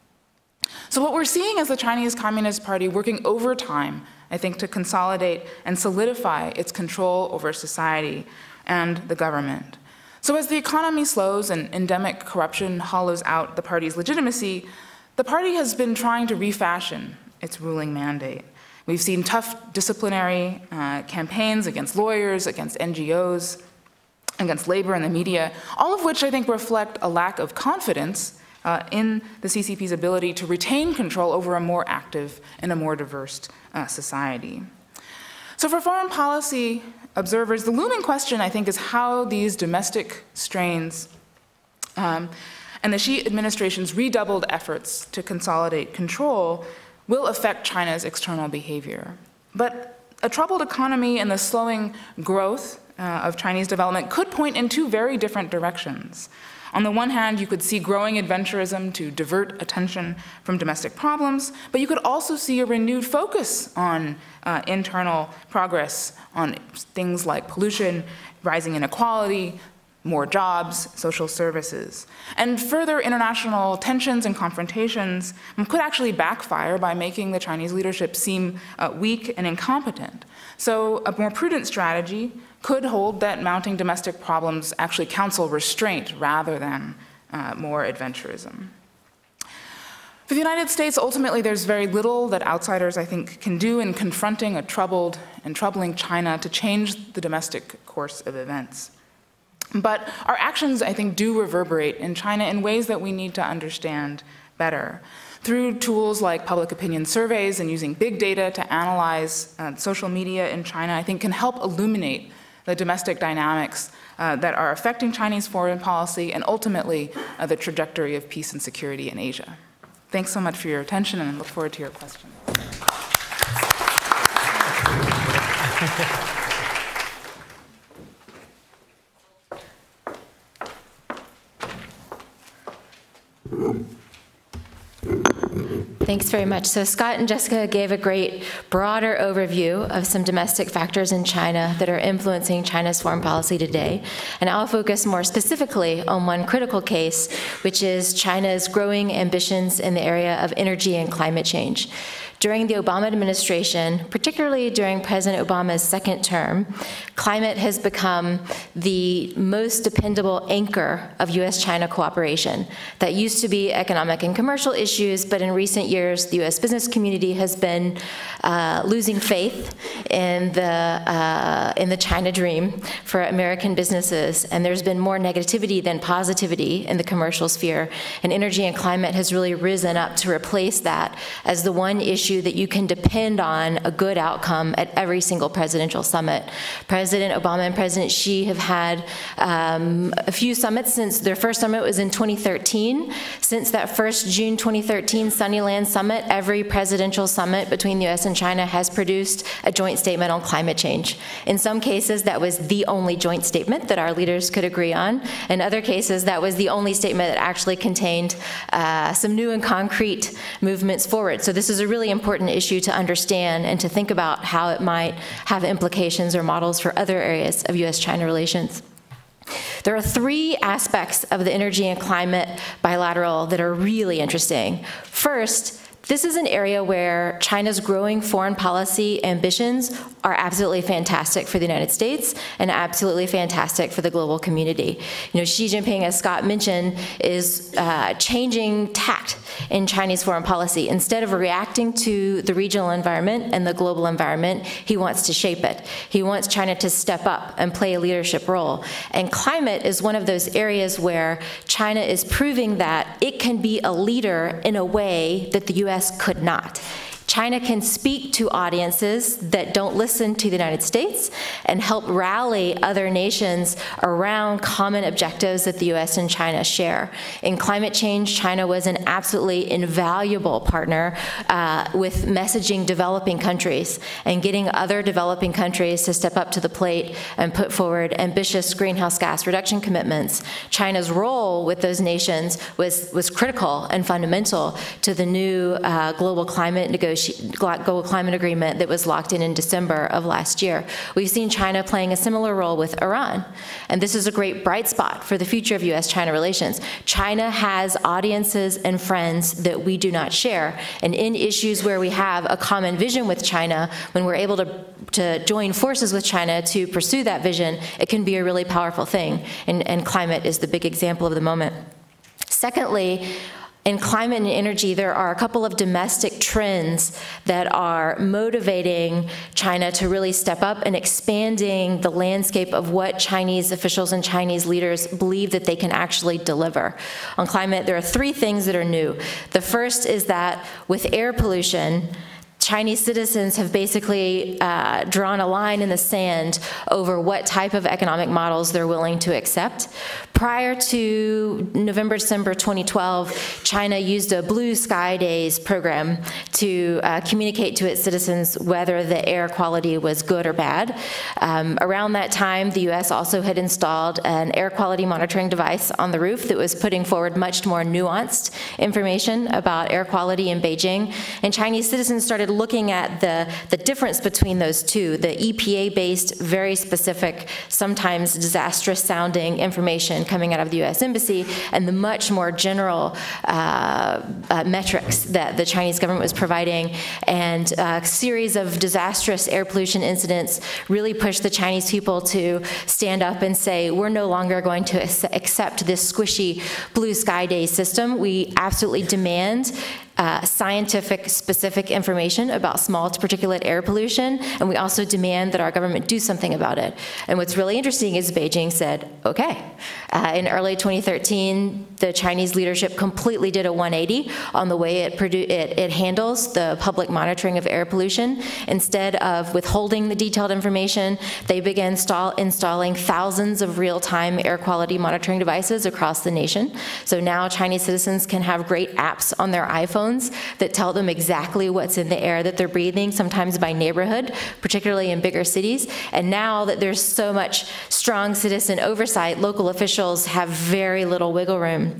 Speaker 5: So what we're seeing is the Chinese Communist Party working overtime, I think, to consolidate and solidify its control over society and the government. So as the economy slows and endemic corruption hollows out the party's legitimacy, the party has been trying to refashion its ruling mandate. We've seen tough disciplinary campaigns against lawyers, against NGOs, against labor and the media, all of which I think reflect a lack of confidence in the CCP's ability to retain control over a more active and a more diverse society. So for foreign policy observers, the looming question, I think, is how these domestic strains and the Xi administration's redoubled efforts to consolidate control will affect China's external behavior. But a troubled economy and the slowing growth of Chinese development could point in two very different directions. On the one hand, you could see growing adventurism to divert attention from domestic problems, but you could also see a renewed focus on internal progress, on things like pollution, rising inequality, more jobs, social services. And further international tensions and confrontations could actually backfire by making the Chinese leadership seem weak and incompetent. So a more prudent strategy could hold that mounting domestic problems actually counsel restraint rather than more adventurism. For the United States, ultimately, there's very little that outsiders, I think, can do in confronting a troubled and troubling China to change the domestic course of events. But our actions, I think, do reverberate in China in ways that we need to understand better. Through tools like public opinion surveys and using big data to analyze social media in China, I think can help illuminate the domestic dynamics that are affecting Chinese foreign policy and ultimately the trajectory of peace and security in Asia. Thanks so much for your attention, and I look forward to your questions.
Speaker 6: Thanks very much. So Scott and Jessica gave a great broader overview of some domestic factors in China that are influencing China's foreign policy today. And I'll focus more specifically on one critical case, which is China's growing ambitions in the area of energy and climate change. during the Obama administration, particularly during President Obama's second term, climate has become the most dependable anchor of US-China cooperation. That used to be economic and commercial issues, but in recent years, the US business community has been losing faith in the China dream for American businesses, and there's been more negativity than positivity in the commercial sphere, and energy and climate has really risen up to replace that as the one issue that you can depend on a good outcome at every single presidential summit. President Obama and President Xi have had a few summits since their first summit was in 2013. Since that first June 2013 Sunnyland summit, every presidential summit between the US and China has produced a joint statement on climate change. In some cases, that was the only joint statement that our leaders could agree on. In other cases, that was the only statement that actually contained some new and concrete movements forward. So this is a really important issue to understand and to think about how it might have implications or models for other areas of US-China relations. There are three aspects of the energy and climate bilateral that are really interesting. First, this is an area where China's growing foreign policy ambitions are absolutely fantastic for the United States and absolutely fantastic for the global community. You know, Xi Jinping, as Scott mentioned, is changing tact in Chinese foreign policy. Instead of reacting to the regional environment and the global environment, he wants to shape it. He wants China to step up and play a leadership role. And climate is one of those areas where China is proving that it can be a leader in a way that the US could not. China can speak to audiences that don't listen to the United States and help rally other nations around common objectives that the US and China share. In climate change, China was an absolutely invaluable partner with messaging developing countries and getting other developing countries to step up to the plate and put forward ambitious greenhouse gas reduction commitments. China's role with those nations was critical and fundamental to the new global climate agreement that was locked in December of last year. We've seen China playing a similar role with Iran, and this is a great bright spot for the future of US-China relations. China has audiences and friends that we do not share, and in issues where we have a common vision with China, when we're able to join forces with China to pursue that vision, it can be a really powerful thing, and climate is the big example of the moment. Secondly, in climate and energy, there are a couple of domestic trends that are motivating China to really step up and expanding the landscape of what Chinese officials and Chinese leaders believe that they can actually deliver. On climate, there are three things that are new. The first is that with air pollution, Chinese citizens have basically drawn a line in the sand over what type of economic models they're willing to accept. Prior to November, December 2012, China used a Blue Sky Days program to communicate to its citizens whether the air quality was good or bad. Around that time, the US also had installed an air quality monitoring device on the roof that was putting forward much more nuanced information about air quality in Beijing. And Chinese citizens started looking at the difference between those two, the EPA-based, very specific, sometimes disastrous-sounding information coming out of the US Embassy, and the much more general metrics that the Chinese government was providing. And a series of disastrous air pollution incidents really pushed the Chinese people to stand up and say, we're no longer going to accept this squishy Blue Sky Day system. We absolutely demand scientific specific information about small particulate air pollution, and we also demand that our government do something about it. And what's really interesting is Beijing said, okay. In early 2013, the Chinese leadership completely did a 180 on the way it handles the public monitoring of air pollution. Instead of withholding the detailed information, they began installing thousands of real-time air quality monitoring devices across the nation. So now Chinese citizens can have great apps on their iPhones that tell them exactly what's in the air that they're breathing, sometimes by neighborhood, particularly in bigger cities. And now that there's so much strong citizen oversight, local officials have very little wiggle room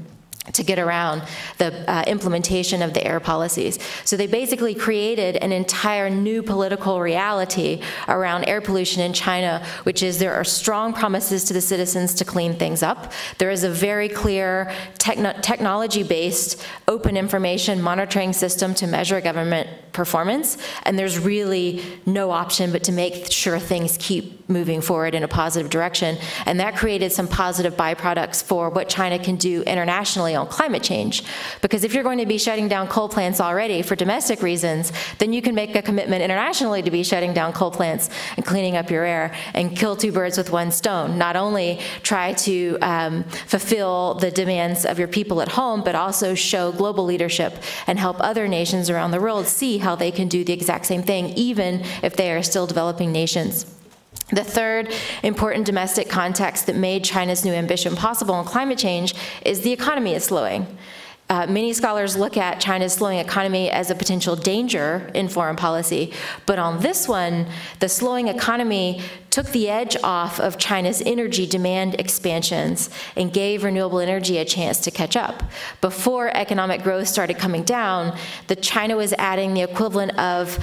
Speaker 6: to get around the implementation of the air policies. So they basically created an entire new political reality around air pollution in China, which is there are strong promises to the citizens to clean things up. There is a very clear technology-based open information monitoring system to measure government performance, and there's really no option but to make sure things keep moving forward in a positive direction. And that created some positive byproducts for what China can do internationally on climate change. Because if you're going to be shutting down coal plants already for domestic reasons, then you can make a commitment internationally to be shutting down coal plants and cleaning up your air and kill two birds with one stone. Not only try to fulfill the demands of your people at home, but also show global leadership and help other nations around the world see how they can do the exact same thing, even if they are still developing nations. The third important domestic context that made China's new ambition possible on climate change is the economy is slowing. Many scholars look at China's slowing economy as a potential danger in foreign policy, but on this one, the slowing economy took the edge off of China's energy demand expansions and gave renewable energy a chance to catch up. Before economic growth started coming down, China was adding the equivalent of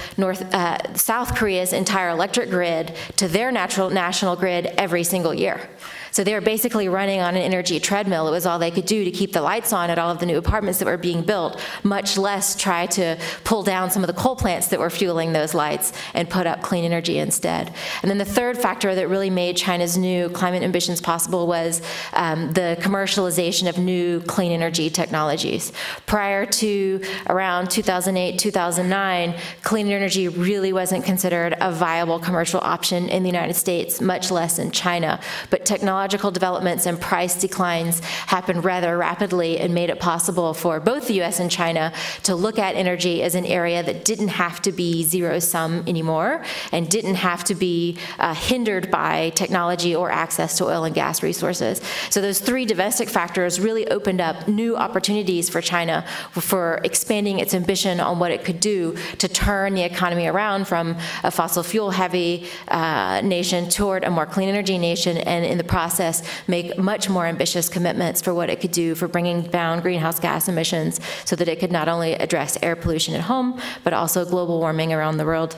Speaker 6: South Korea's entire electric grid to their national grid every single year. So they were basically running on an energy treadmill. It was all they could do to keep the lights on at all of the new apartments that were being built, much less try to pull down some of the coal plants that were fueling those lights and put up clean energy instead. And then the third factor that really made China's new climate ambitions possible was the commercialization of new clean energy technologies. Prior to around 2008, 2009, clean energy really wasn't considered a viable commercial option in the United States, much less in China. But technological developments and price declines happened rather rapidly and made it possible for both the US and China to look at energy as an area that didn't have to be zero-sum anymore and didn't have to be hindered by technology or access to oil and gas resources. So those three domestic factors really opened up new opportunities for China for expanding its ambition on what it could do to turn the economy around from a fossil fuel heavy nation toward a more clean energy nation, and in the process make much more ambitious commitments for what it could do for bringing down greenhouse gas emissions so that it could not only address air pollution at home, but also global warming around the world.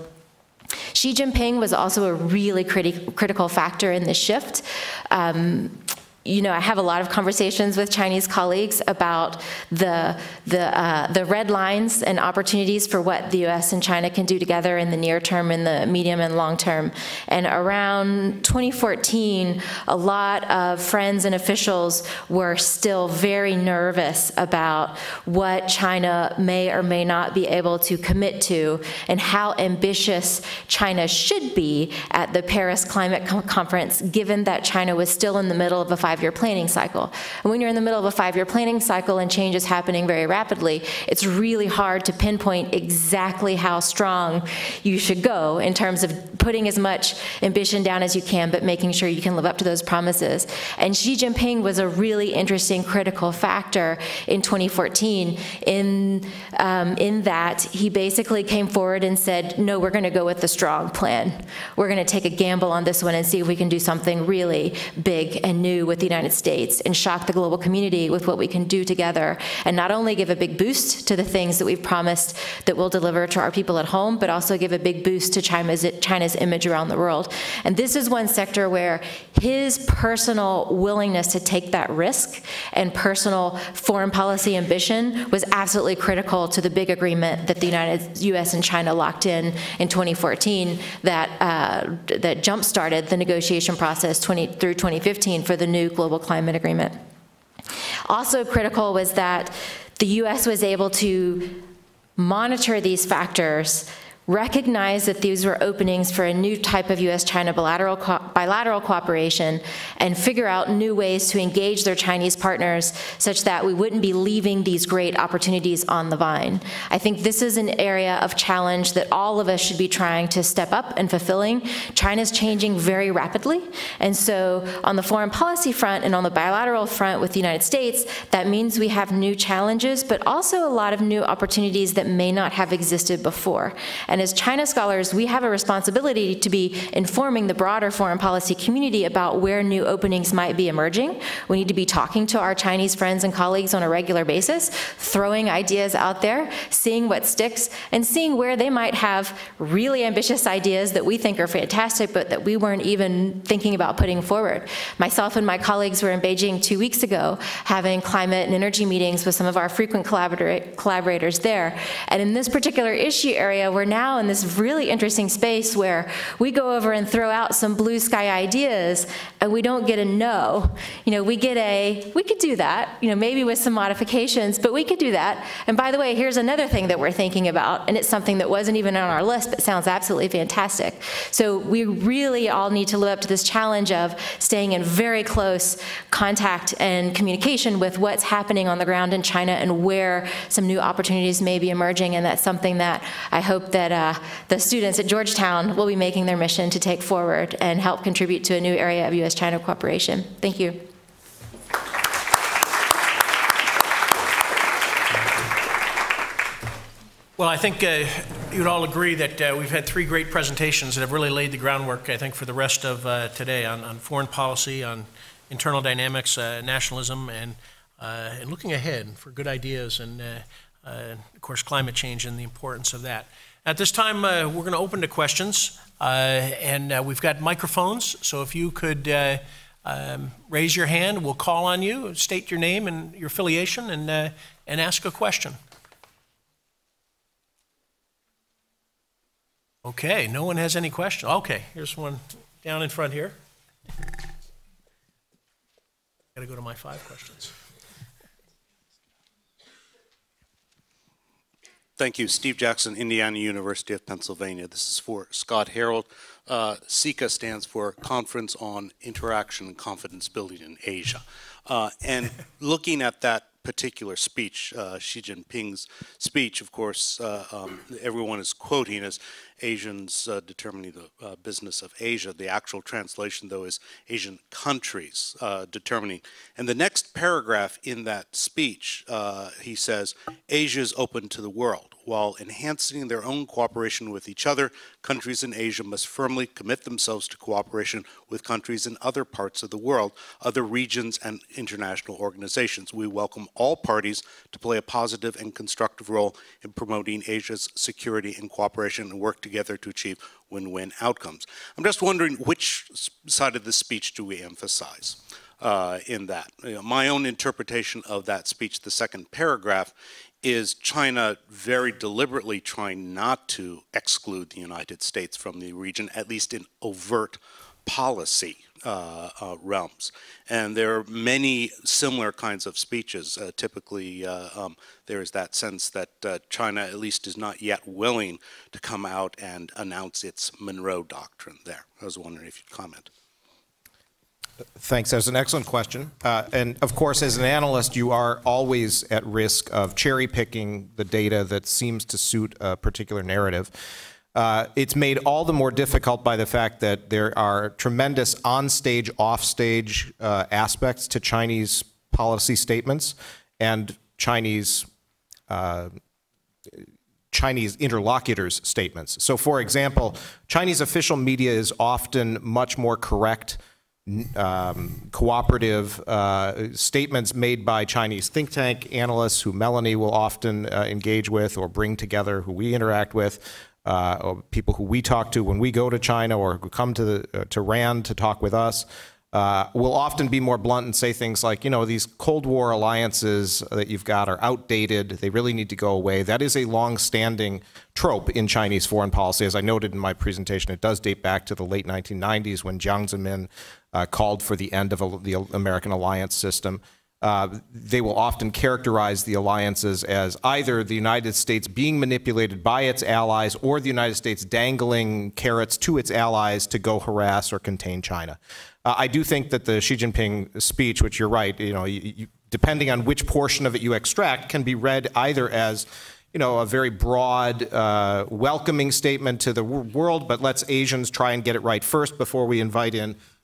Speaker 6: Xi Jinping was also a really critical factor in this shift. You know, I have a lot of conversations with Chinese colleagues about the red lines and opportunities for what the US and China can do together in the near term, in the medium and long term. And around 2014, a lot of friends and officials were still very nervous about what China may or may not be able to commit to and how ambitious China should be at the Paris Climate Conference, given that China was still in the middle of a five-year planning cycle. And when you're in the middle of a five-year planning cycle and change is happening very rapidly, it's really hard to pinpoint exactly how strong you should go in terms of putting as much ambition down as you can, but making sure you can live up to those promises. And Xi Jinping was a really interesting critical factor in 2014 in that he basically came forward and said, no, we're going to go with the strong plan. We're going to take a gamble on this one and see if we can do something really big and new with the United States and shock the global community with what we can do together, and not only give a big boost to the things that we've promised that we'll deliver to our people at home, but also give a big boost to China's image around the world. And this is one sector where his personal willingness to take that risk and personal foreign policy ambition was absolutely critical to the big agreement that the US and China locked in 2014 that jump-started the negotiation process through 2015 for the new global climate agreement. Also critical was that the US was able to monitor these factors, recognize that these were openings for a new type of US-China bilateral cooperation, and figure out new ways to engage their Chinese partners such that we wouldn't be leaving these great opportunities on the vine. I think this is an area of challenge that all of us should be trying to step up and fulfilling. China's changing very rapidly, and so on the foreign policy front and on the bilateral front with the United States, that means we have new challenges, but also a lot of new opportunities that may not have existed before. And as China scholars, we have a responsibility to be informing the broader foreign policy community about where new openings might be emerging. We need to be talking to our Chinese friends and colleagues on a regular basis, throwing ideas out there, seeing what sticks, and seeing where they might have really ambitious ideas that we think are fantastic, but that we weren't even thinking about putting forward. Myself and my colleagues were in Beijing 2 weeks ago having climate and energy meetings with some of our frequent collaborators there. And in this particular issue area, we're now in this really interesting space where we go over and throw out some blue sky ideas and we don't get a no. We get a, we could do that, maybe with some modifications, but we could do that. And by the way, here's another thing that we're thinking about, and it's something that wasn't even on our list, but sounds absolutely fantastic. So we really all need to live up to this challenge of staying in very close contact and communication with what's happening on the ground in China and where some new opportunities may be emerging. And that's something that I hope that the students at Georgetown will be making their mission to take forward and help contribute to a new area of U.S.-China cooperation. Thank you.
Speaker 3: Well, I think you'd all agree that we've had 3 great presentations that have really laid the groundwork, I think, for the rest of today on foreign policy, on internal dynamics, nationalism, and looking ahead for good ideas, and of course, climate change and the importance of that. At this time, we're going to open to questions, and we've got microphones, so if you could raise your hand, we'll call on you, state your name and your affiliation, and ask a question. Okay, no one has any questions. Okay, here's one down in front here. Got to go to my 5 questions.
Speaker 7: Thank you. Steve Jackson, Indiana University of Pennsylvania. This is for Scott Harold. CICA stands for Conference on Interaction and Confidence Building in Asia. And looking at that particular speech, Xi Jinping's speech, of course, everyone is quoting as Asians determining the business of Asia. The actual translation, though, is Asian countries determining. And the next paragraph in that speech, he says, Asia is open to the world. While enhancing their own cooperation with each other, countries in Asia must firmly commit themselves to cooperation with countries in other parts of the world, other regions, and international organizations. We welcome all parties to play a positive and constructive role in promoting Asia's security and cooperation and work together to achieve win-win outcomes. I'm just wondering which side of the speech do we emphasize in that? My own interpretation of that speech, the second paragraph, is China very deliberately trying not to exclude the United States from the region, at least in overt policy realms. And there are many similar kinds of speeches. Typically, there is that sense that China at least is not yet willing to come out and announce its Monroe Doctrine there. I was wondering if you'd comment.
Speaker 8: Thanks. That's an excellent question. And of course, as an analyst, you are always at risk of cherry picking the data that seems to suit a particular narrative. It's made all the more difficult by the fact that there are tremendous on-stage, off-stage aspects to Chinese policy statements and Chinese interlocutors' statements. So, for example, Chinese official media is often much more correct, cooperative statements made by Chinese think tank analysts who Melanie will often engage with or bring together, who we interact with, or people who we talk to when we go to China or who come to RAND to talk with us, will often be more blunt and say things like, you know, these Cold War alliances that you've got are outdated. They really need to go away. That is a long-standing trope in Chinese foreign policy. As I noted in my presentation, it does date back to the late 1990s when Jiang Zemin called for the end of the American alliance system. They will often characterize the alliances as either the United States being manipulated by its allies or the United States dangling carrots to its allies to go harass or contain China. I do think that the Xi Jinping speech, which you're right, you know, depending on which portion of it you extract, can be read either as, you know, a very broad, welcoming statement to the world, but let's Asians try and get it right first before we invite in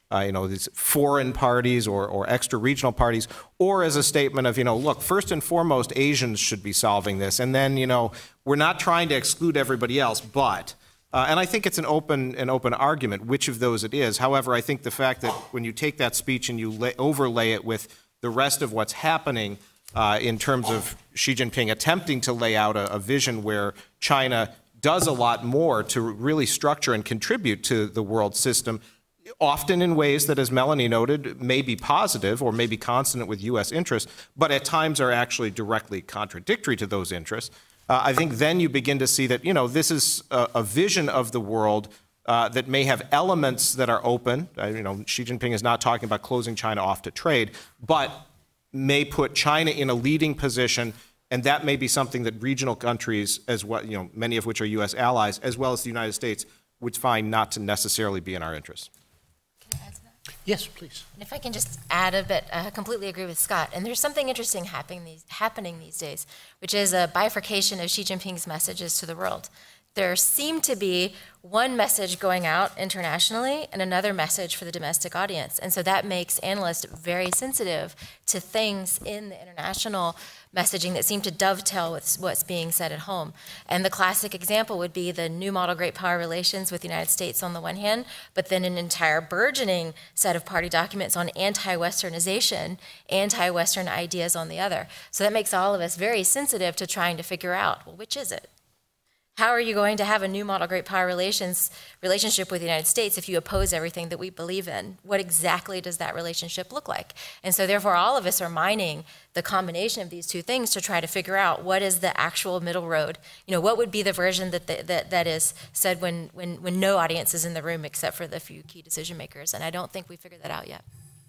Speaker 8: these foreign parties or extra-regional parties, or as a statement of, look, first and foremost, Asians should be solving this, and then, we're not trying to exclude everybody else, but. And I think it's an open argument which of those it is. However, I think the fact that when you take that speech and you overlay it with the rest of what's happening in terms of Xi Jinping attempting to lay out a vision where China does a lot more to really structure and contribute to the world system, often in ways that, as Melanie noted, may be positive or may be consonant with U.S. interests, but at times are actually directly contradictory to those interests. I think then you begin to see that, this is a vision of the world that may have elements that are open. Xi Jinping is not talking about closing China off to trade, but may put China in a leading position, and that may be something that regional countries, as well, many of which are U.S. allies, as well as the United States, would find not to necessarily be in our interest.
Speaker 3: Can I add to that? Yes, please.
Speaker 6: And if I can just add a bit, I completely agree with Scott. And there's something interesting happening these days, which is a bifurcation of Xi Jinping's messages to the world. There seemed to be one message going out internationally and another message for the domestic audience. And so that makes analysts very sensitive to things in the international messaging that seem to dovetail with what's being said at home. And the classic example would be the new model great power relations with the United States on the one hand, but then an entire burgeoning set of party documents on anti-Westernization, anti-Western ideas on the other. So that makes all of us very sensitive to trying to figure out, well, which is it? How are you going to have a new model great power relationship with the United States if you oppose everything that we believe in? What exactly does that relationship look like? And so therefore all of us are mining the combination of these two things to try to figure out what is the actual middle road. What would be the version that is said when no audience is in the room except for the few key decision makers? And I don't think we figured that out yet.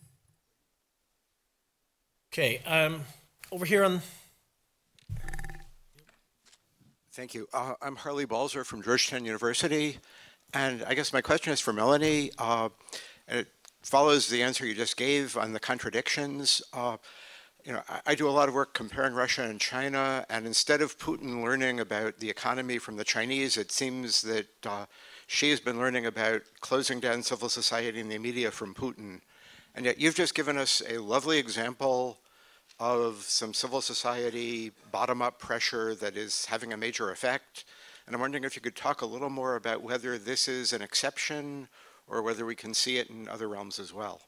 Speaker 3: Okay, over here on...
Speaker 9: Thank you. I'm Harley Balzer from Georgetown University, and I guess my question is for Melanie. And it follows the answer you just gave on the contradictions. I do a lot of work comparing Russia and China, and instead of Putin learning about the economy from the Chinese, it seems that Xi has been learning about closing down civil society and the media from Putin. And yet you've just given us a lovely example of some civil society bottom-up pressure that is having a major effect. And I'm wondering if you could talk a little more about whether this is an exception or whether we can see it in other realms as well.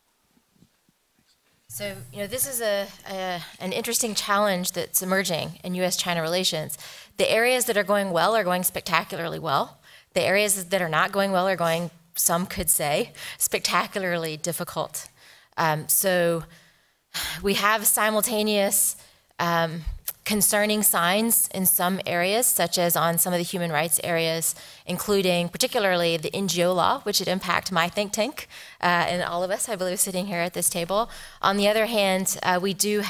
Speaker 6: So, this is an interesting challenge that's emerging in U.S.-China relations. The areas that are going well are going spectacularly well. The areas that are not going well are going, some could say, spectacularly difficult. So we have simultaneous concerning signs in some areas, such as on some of the human rights areas, including particularly the NGO law, which would impact my think tank and all of us, I believe, sitting here at this table. On the other hand, we do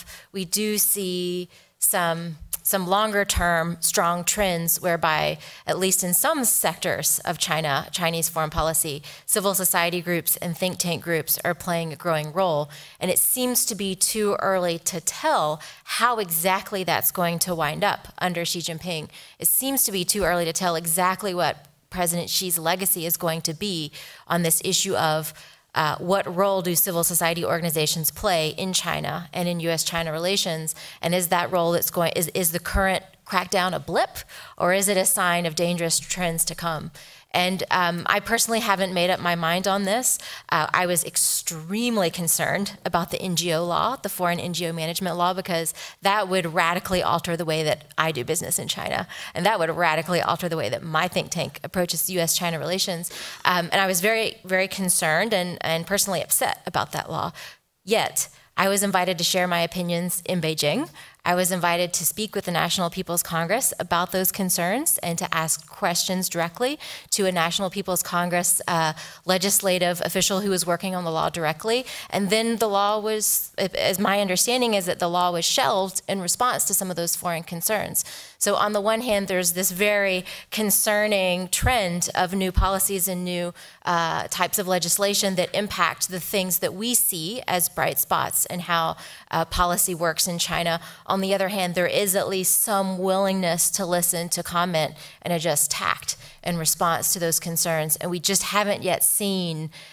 Speaker 6: see some longer-term strong trends whereby, at least in some sectors of Chinese foreign policy, civil society groups and think tank groups are playing a growing role. And it seems to be too early to tell how exactly that's going to wind up under Xi Jinping. It seems to be too early to tell exactly what President Xi's legacy is going to be on this issue of what role do civil society organizations play in China and in U.S.-China relations? And is that role is the current crackdown a blip, or is it a sign of dangerous trends to come? And I personally haven't made up my mind on this. I was extremely concerned about the NGO law, the foreign NGO management law, because that would radically alter the way that I do business in China. And that would radically alter the way that my think tank approaches U.S.-China relations. And I was very, very concerned and personally upset about that law. Yet, I was invited to share my opinions in Beijing. I was invited to speak with the National People's Congress about those concerns and to ask questions directly to a National People's Congress legislative official who was working on the law directly. And then the law was, as my understanding is that the law was shelved in response to some of those foreign concerns. So on the one hand, there's this very concerning trend of new policies and new types of legislation that impact the things that we see as bright spots in how policy works in China. On the other hand, there is at least some willingness to listen, to comment, and adjust tact in response to those concerns. And we just haven't yet seen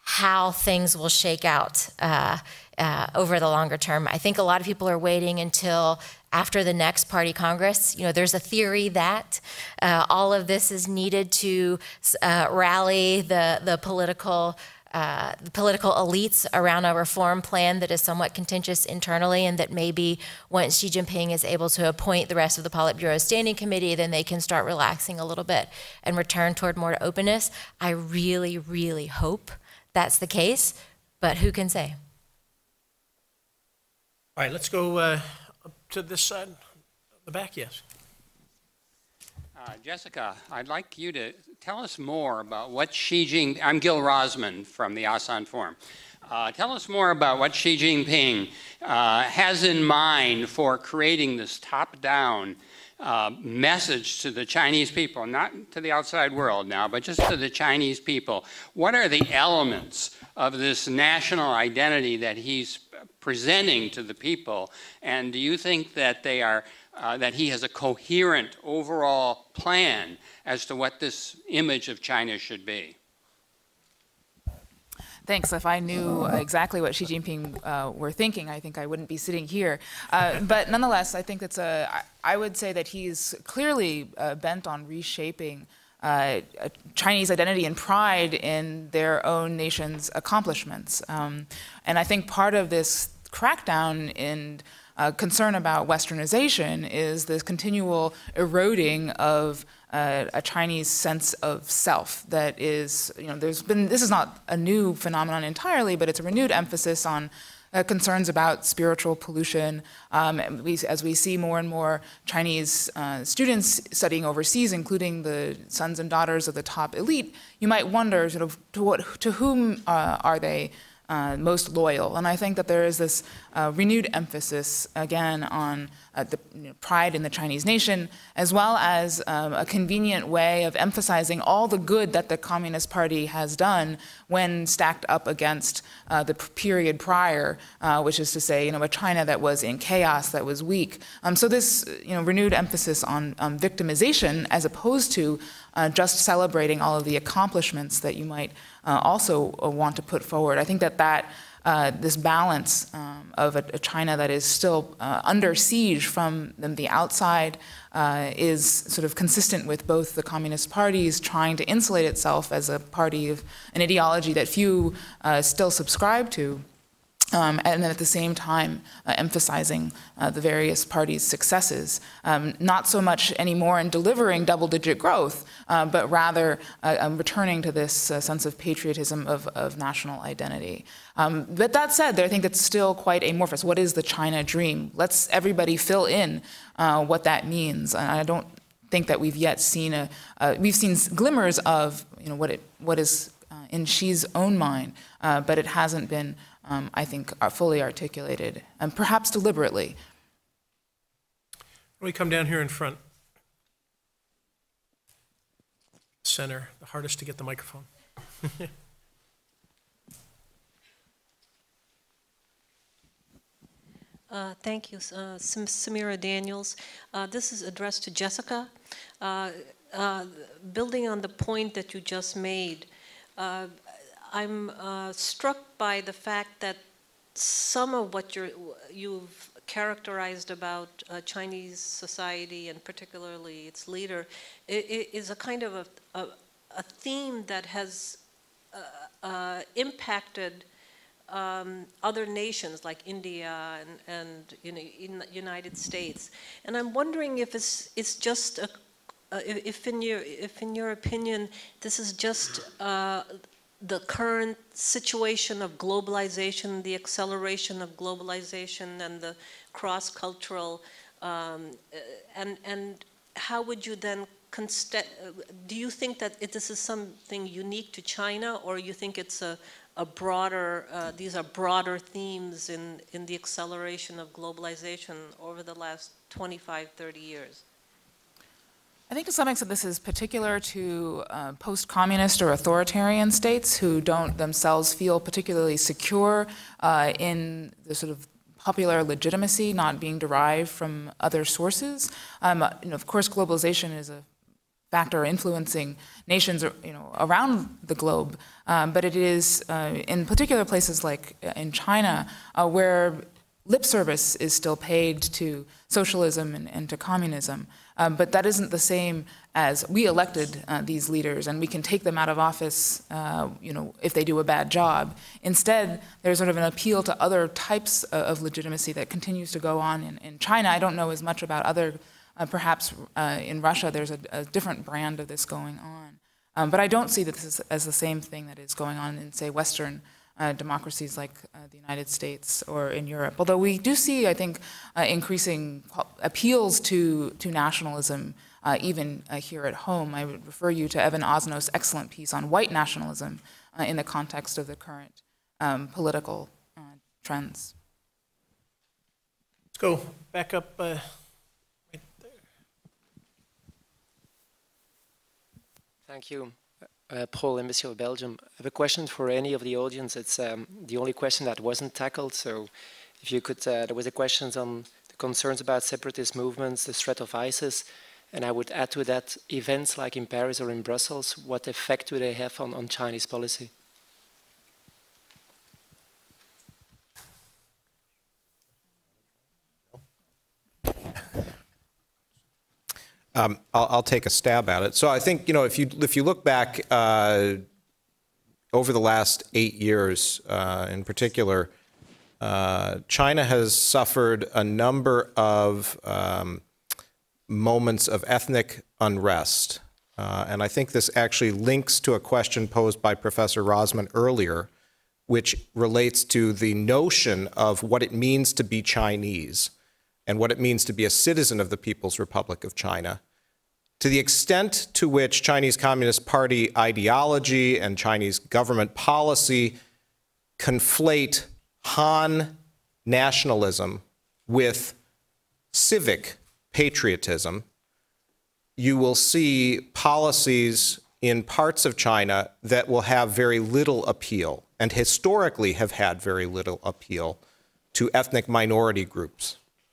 Speaker 6: how things will shake out over the longer term. I think a lot of people are waiting until after the next party Congress. You know, there's a theory that all of this is needed to rally the political elites around a reform plan that is somewhat contentious internally, and that maybe once Xi Jinping is able to appoint the rest of the Politburo Standing Committee, then they can start relaxing a little bit and return toward more openness. I really, really hope that's the case, but who can say?
Speaker 3: All right, let's go up to this side, the back, yes.
Speaker 10: Jessica, I'd like you to tell us more about what Xi Jinping, I'm Gil Rosman from the Asan Forum. Tell us more about what Xi Jinping has in mind for creating this top-down message to the Chinese people, not to the outside world now, but just to the Chinese people. What are the elements of this national identity that he's presenting to the people, and do you think that they are that he has a coherent overall plan as to what this image of China should be?
Speaker 5: Thanks. If I knew exactly what Xi Jinping were thinking, I think I wouldn't be sitting here. But nonetheless, I think it's I would say that he's clearly bent on reshaping Chinese identity and pride in their own nation's accomplishments. And I think part of this crackdown in concern about westernization is this continual eroding of a Chinese sense of self that is, you know, this is not a new phenomenon entirely, but it's a renewed emphasis on concerns about spiritual pollution. As we see more and more Chinese students studying overseas, including the sons and daughters of the top elite, you might wonder sort of to whom are they most loyal. And I think that there is this renewed emphasis, again, on the pride in the Chinese nation, as well as a convenient way of emphasizing all the good that the Communist Party has done when stacked up against the period prior, which is to say, you know, a China that was in chaos, that was weak. So this, you know, renewed emphasis on victimization, as opposed to just celebrating all of the accomplishments that you might also want to put forward. I think that this balance of a China that is still under siege from the outside is sort of consistent with both the Communist parties trying to insulate itself as a party of an ideology that few still subscribe to, and then at the same time emphasizing the various parties' successes, not so much anymore in delivering double-digit growth, but rather returning to this sense of patriotism of national identity. But that said, I think it's still quite amorphous. What is the China dream? Let's everybody fill in what that means. And I don't think that we've yet seen we've seen glimmers of, you know, what is in Xi's own mind, but it hasn't been, I think, fully articulated, and perhaps deliberately.
Speaker 3: We come down here in front. Center, the hardest to get the microphone.
Speaker 11: Thank you, Samira Daniels. This is addressed to Jessica. Building on the point that you just made, I'm struck by the fact that some of what you've characterized about Chinese society, and particularly its leader, is a kind of a theme that has impacted other nations like India and in the United States. And I'm wondering if it's just if in your opinion this is just the current situation of globalization, the acceleration of globalization, and the cross-cultural, and how would you then do you think that this is something unique to China, or you think it's a broader, these are broader themes in the acceleration of globalization over the last 25, 30 years?
Speaker 5: I think to some extent this is particular to post-communist or authoritarian states who don't themselves feel particularly secure in the sort of popular legitimacy not being derived from other sources. Of course, globalization is a factor influencing nations, around the globe, but it is in particular places like in China where lip service is still paid to socialism and to communism. But that isn't the same as we elected these leaders and we can take them out of office, if they do a bad job. Instead, there's sort of an appeal to other types of legitimacy that continues to go on in China. I don't know as much about other, perhaps in Russia there's a different brand of this going on. But I don't see this as the same thing that is going on in, say, Western democracies like the United States or in Europe. Although we do see, I think, increasing appeals to nationalism even here at home. I would refer you to Evan Osno's excellent piece on white nationalism in the context of the current political trends.
Speaker 3: Let's go back up right there.
Speaker 12: Thank you. Paul, Embassy of Belgium. I have a question for any of the audience. It's the only question that wasn't tackled. So if you could, there was a question on the concerns about separatist movements, the threat of ISIS. And I would add to that, events like in Paris or in Brussels, what effect do they have on Chinese policy?
Speaker 8: I'll take a stab at it. So I think, if you look back over the last 8 years in particular, China has suffered a number of moments of ethnic unrest. And I think this actually links to a question posed by Professor Rosman earlier, which relates to the notion of what it means to be Chinese and what it means to be a citizen of the People's Republic of China. To the extent to which Chinese Communist Party ideology and Chinese government policy conflate Han nationalism with civic patriotism, you will see policies in parts of China that will have very little appeal and historically have had very little appeal to ethnic minority groups.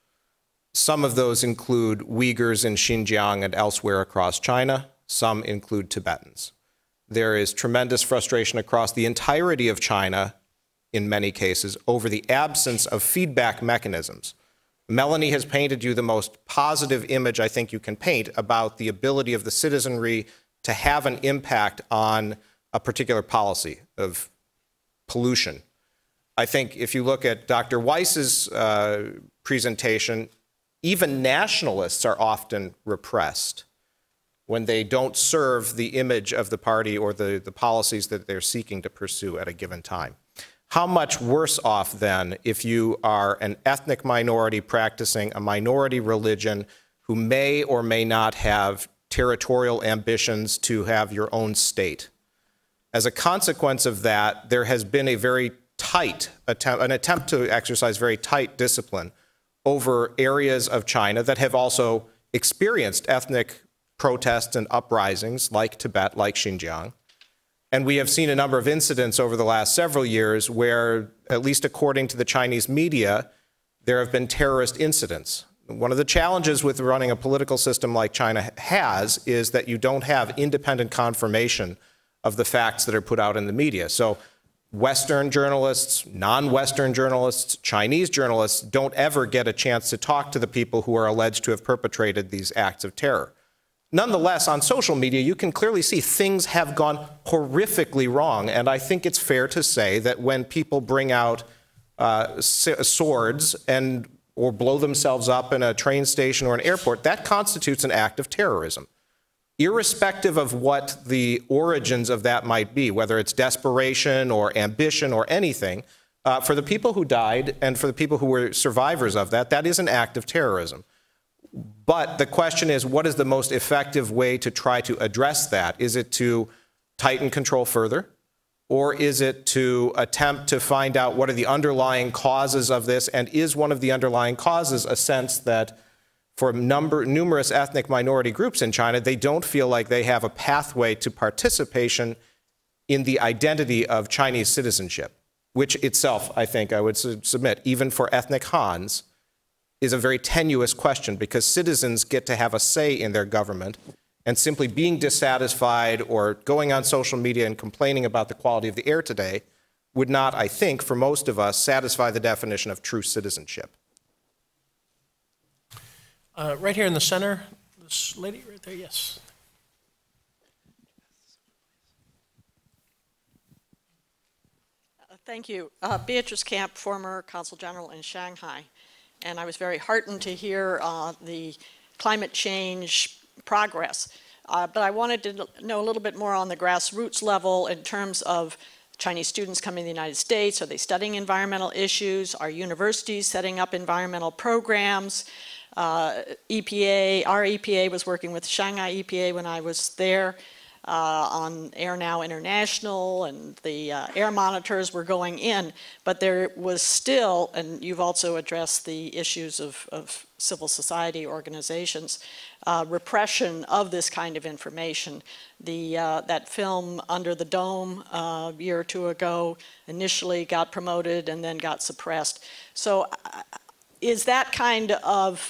Speaker 8: Some of those include Uyghurs in Xinjiang and elsewhere across China. Some include Tibetans. There is tremendous frustration across the entirety of China, in many cases, over the absence of feedback mechanisms. Melanie has painted you the most positive image I think you can paint about the ability of the citizenry to have an impact on a particular policy of pollution. I think if you look at Dr. Weiss's presentation, even nationalists are often repressed when they don't serve the image of the party or the policies that they're seeking to pursue at a given time. How much worse off then if you are an ethnic minority practicing a minority religion who may or may not have territorial ambitions to have your own state? As a consequence of that, there has been a very tight attempt, an attempt to exercise very tight discipline over areas of China that have also experienced ethnic protests and uprisings like Tibet, like Xinjiang. And we have seen a number of incidents over the last several years where, at least according to the Chinese media, there have been terrorist incidents. One of the challenges with running a political system like China has is that you don't have independent confirmation of the facts that are put out in the media. So Western journalists, non-Western journalists, Chinese journalists don't ever get a chance to talk to the people who are alleged to have perpetrated these acts of terror. Nonetheless, on social media, you can clearly see things have gone horrifically wrong. And I think it's fair to say that when people bring out swords or blow themselves up in a train station or an airport, that constitutes an act of terrorism. Irrespective of what the origins of that might be, whether it's desperation or ambition or anything, for the people who died and for the people who were survivors of that, that is an act of terrorism. But the question is, what is the most effective way to try to address that? Is it to tighten control further? Or is it to attempt to find out what are the underlying causes of this? And is one of the underlying causes a sense that for numerous ethnic minority groups in China, they don't feel like they have a pathway to participation in the identity of Chinese citizenship, which itself, I think I would submit, even for ethnic Hans, is a very tenuous question because citizens get to have a say in their government And simply being dissatisfied or going on social media and complaining about the quality of the air today would not, I think, for most of us, satisfy the definition of true citizenship.
Speaker 3: Right here in the center, this lady right there, yes.
Speaker 13: Thank you. Beatrice Camp, former Consul General in Shanghai. And I was very heartened to hear the climate change progress. But I wanted to know a little bit more on the grassroots level in terms of Chinese students coming to the United States. Are they studying environmental issues? Are universities setting up environmental programs? EPA, our EPA was working with Shanghai EPA when I was there on Air Now International, and the air monitors were going in, but there was still, and you've also addressed the issues of civil society organizations, repression of this kind of information. That film Under the Dome a year or two ago initially got promoted and then got suppressed. So is that kind of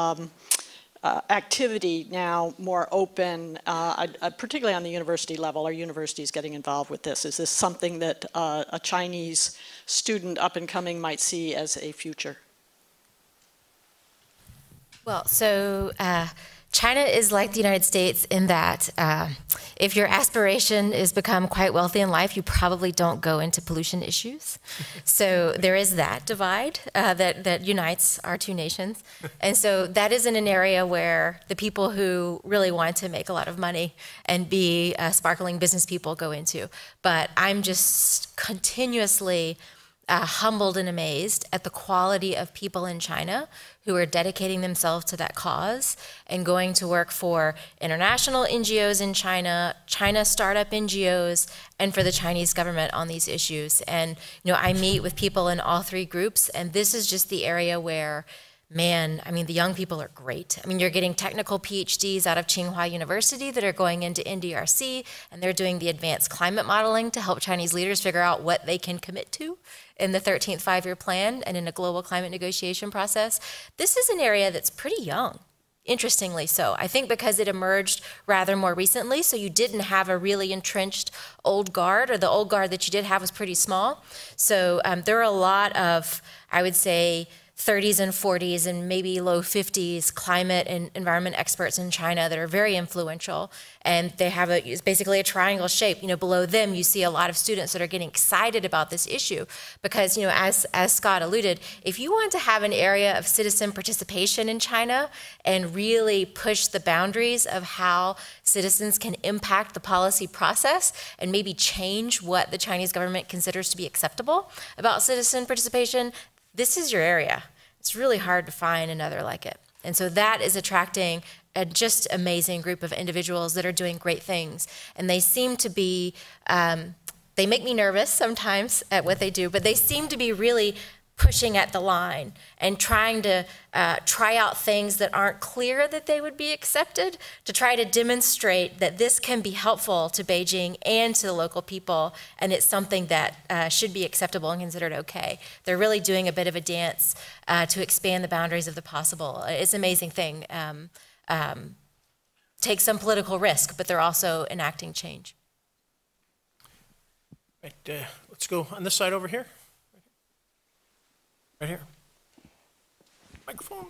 Speaker 13: activity now more open, particularly on the university level? Are universities getting involved with this? Is this something that a Chinese student up and coming might see as a future?
Speaker 6: Well, so China is like the United States in that if your aspiration is become quite wealthy in life, you probably don't go into pollution issues. So there is that divide that unites our two nations. And so that isn't an area where the people who really want to make a lot of money and be sparkling business people go into. But I'm just continuously humbled and amazed at the quality of people in China who are dedicating themselves to that cause and going to work for international NGOs in China, China startup NGOs, and for the Chinese government on these issues. And I meet with people in all three groups, and this is just the area where, man, I mean, the young people are great. I mean, you're getting technical PhDs out of Tsinghua University that are going into NDRC, and they're doing the advanced climate modeling to help Chinese leaders figure out what they can commit to in the 13th five-year plan and in a global climate negotiation process. This is an area that's pretty young, interestingly so. I think because it emerged rather more recently, so you didn't have a really entrenched old guard, or the old guard that you did have was pretty small. So there are a lot of, I would say, 30s and 40s and maybe low 50s climate and environment experts in China that are very influential, and they have it's basically a triangle shape. Below them you see a lot of students that are getting excited about this issue because, as Scott alluded, if you want to have an area of citizen participation in China and really push the boundaries of how citizens can impact the policy process and maybe change what the Chinese government considers to be acceptable about citizen participation, this is your area. It's really hard to find another like it. And so that is attracting a just amazing group of individuals that are doing great things. And they seem to be, they make me nervous sometimes at what they do, but they seem to be really pushing at the line and trying to try out things that aren't clear that they would be accepted, to try to demonstrate that this can be helpful to Beijing and to the local people, and it's something that should be acceptable and considered okay. They're really doing a bit of a dance to expand the boundaries of the possible. It's an amazing thing. Take some political risk, but they're also enacting change.
Speaker 3: Right, let's go on this side over here. Right here. Microphone.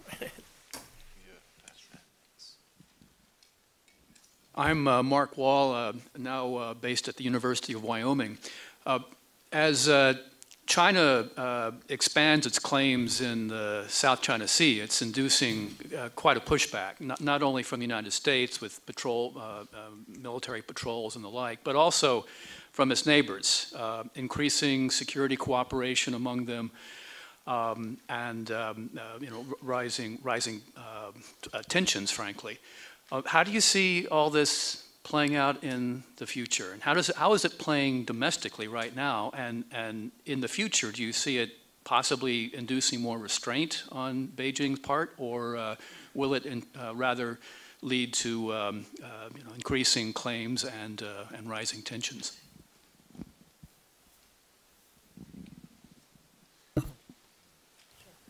Speaker 14: I'm Mark Wall, now based at the University of Wyoming. As China expands its claims in the South China Sea, it's inducing quite a pushback, not only from the United States with military patrols and the like, but also from its neighbors, increasing security cooperation among them, and rising tensions, frankly. How do you see all this playing out in the future, and how is it playing domestically right now? And in the future, do you see it possibly inducing more restraint on Beijing's part, or will it rather lead to increasing claims and rising tensions?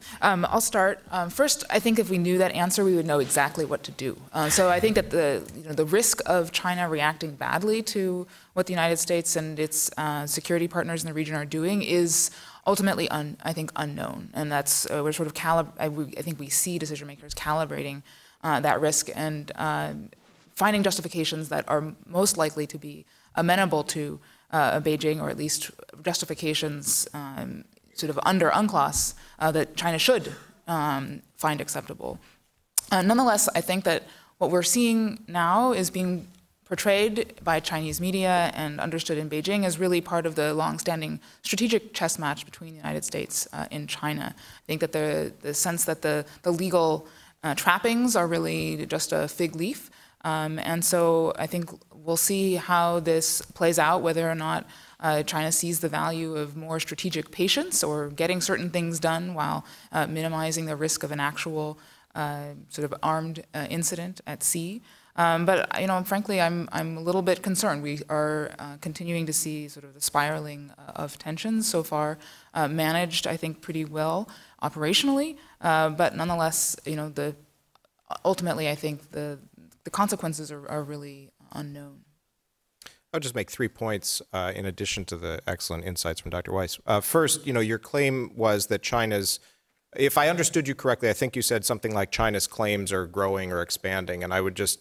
Speaker 5: I'll start. First, I think if we knew that answer, we would know exactly what to do. So I think that the risk of China reacting badly to what the United States and its security partners in the region are doing is ultimately, I think, unknown. And that's, we're sort of, I think we see decision makers calibrating that risk and finding justifications that are most likely to be amenable to Beijing, or at least justifications sort of under UNCLOS that China should find acceptable. Nonetheless, I think that what we're seeing now is being portrayed by Chinese media and understood in Beijing as really part of the longstanding strategic chess match between the United States and China. I think that the sense that the legal trappings are really just a fig leaf. And so I think we'll see how this plays out, whether or not China sees the value of more strategic patience or getting certain things done while minimizing the risk of an actual sort of armed incident at sea. But frankly, I'm a little bit concerned. We are continuing to see sort of the spiraling of tensions so far, managed, I think, pretty well operationally. But nonetheless, ultimately, I think the consequences are really unknown.
Speaker 8: I'll just make 3 points in addition to the excellent insights from Dr. Weiss. First, your claim was that China's, if I understood you correctly, I think you said something like China's claims are growing or expanding, and I would just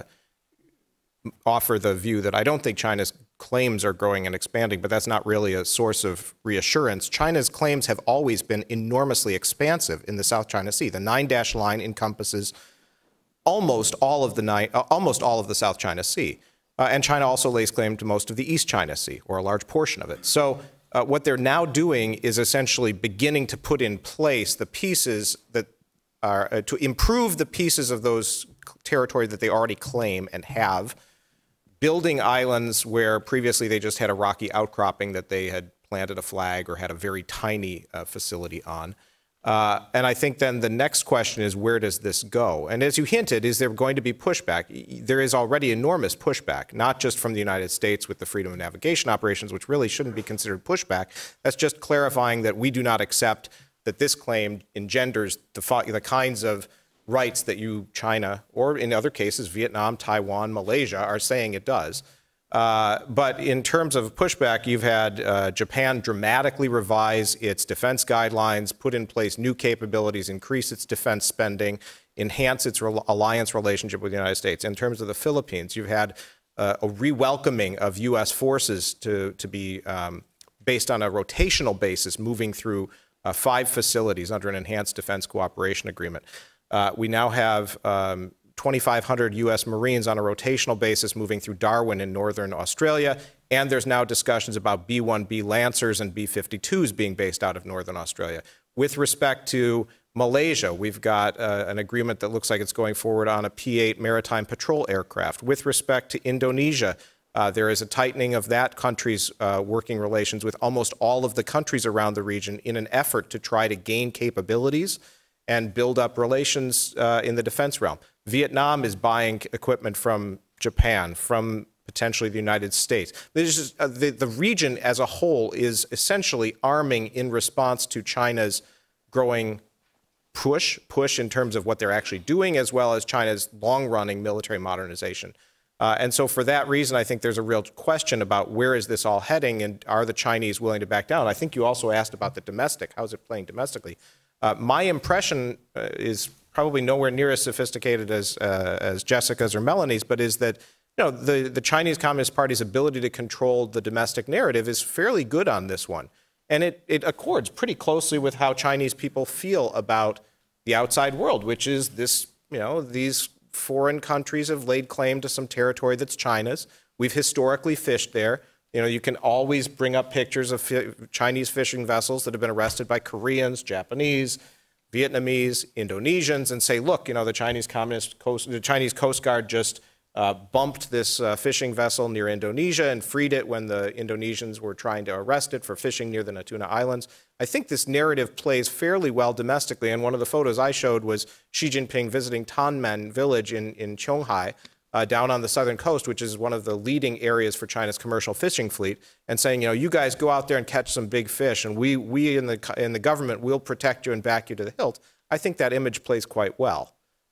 Speaker 8: offer the view that I don't think China's claims are growing and expanding, but that's not really a source of reassurance. China's claims have always been enormously expansive in the South China Sea. The 9-dash line encompasses almost all of the South China Sea. And China also lays claim to most of the East China Sea, or a large portion of it. So what they're now doing is essentially beginning to put in place the pieces that are to improve the pieces of those territory that they already claim and have, building islands where previously they just had a rocky outcropping that they had planted a flag or had a very tiny facility on. And I think then the next question is, where does this go? And as you hinted, is there going to be pushback? There is already enormous pushback, not just from the United States with the freedom of navigation operations, which really shouldn't be considered pushback. That's just clarifying that we do not accept that this claim engenders the kinds of rights that you, China, or in other cases, Vietnam, Taiwan, Malaysia, are saying it does. But in terms of pushback, you've had Japan dramatically revise its defense guidelines, put in place new capabilities, increase its defense spending, enhance its alliance relationship with the United States. In terms of the Philippines, you've had a re-welcoming of U.S. forces to be based on a rotational basis, moving through 5 facilities under an enhanced defense cooperation agreement. We now have 2,500 U.S. Marines on a rotational basis moving through Darwin in northern Australia, and there's now discussions about B-1B Lancers and B-52s being based out of northern Australia. With respect to Malaysia, we've got an agreement that looks like it's going forward on a P-8 maritime patrol aircraft. With respect to Indonesia, there is a tightening of that country's working relations with almost all of the countries around the region in an effort to try to gain capabilities and build up relations in the defense realm. Vietnam is buying equipment from Japan, from potentially the United States. The region as a whole is essentially arming in response to China's growing push in terms of what they're actually doing, as well as China's long-running military modernization. And so for that reason, I think there's a real question about where is this all heading, and are the Chinese willing to back down? I think you also asked about the domestic. How is it playing domestically? My impression is probably nowhere near as sophisticated as Jessica's or Melanie's, but is that the Chinese Communist Party's ability to control the domestic narrative is fairly good on this one. And it accords pretty closely with how Chinese people feel about the outside world, which is this, these foreign countries have laid claim to some territory that's China's. We've historically fished there. You can always bring up pictures of Chinese fishing vessels that have been arrested by Koreans, Japanese, Vietnamese, Indonesians, and say, look, the Chinese Coast Guard just bumped this fishing vessel near Indonesia and freed it when the Indonesians were trying to arrest it for fishing near the Natuna Islands. I think this narrative plays fairly well domestically, and one of the photos I showed was Xi Jinping visiting Tanmen village in Qionghai, down on the southern coast, which is one of the leading areas for China's commercial fishing fleet, and saying, you guys go out there and catch some big fish, and we in the government will protect you and back you to the hilt. I think that image plays quite well.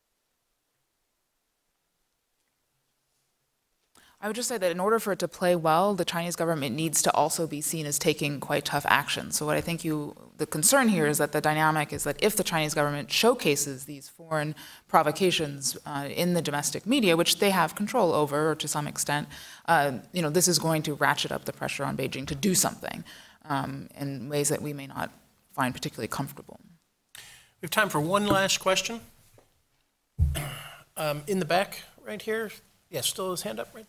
Speaker 5: I would just say that in order for it to play well, the Chinese government needs to also be seen as taking quite tough action. So what I think the concern here is that the dynamic is that if the Chinese government showcases these foreign provocations in the domestic media, which they have control over to some extent, this is going to ratchet up the pressure on Beijing to do something in ways that we may not find particularly comfortable.
Speaker 3: We have time for one last question. In the back, right here. Yes, still his hand up right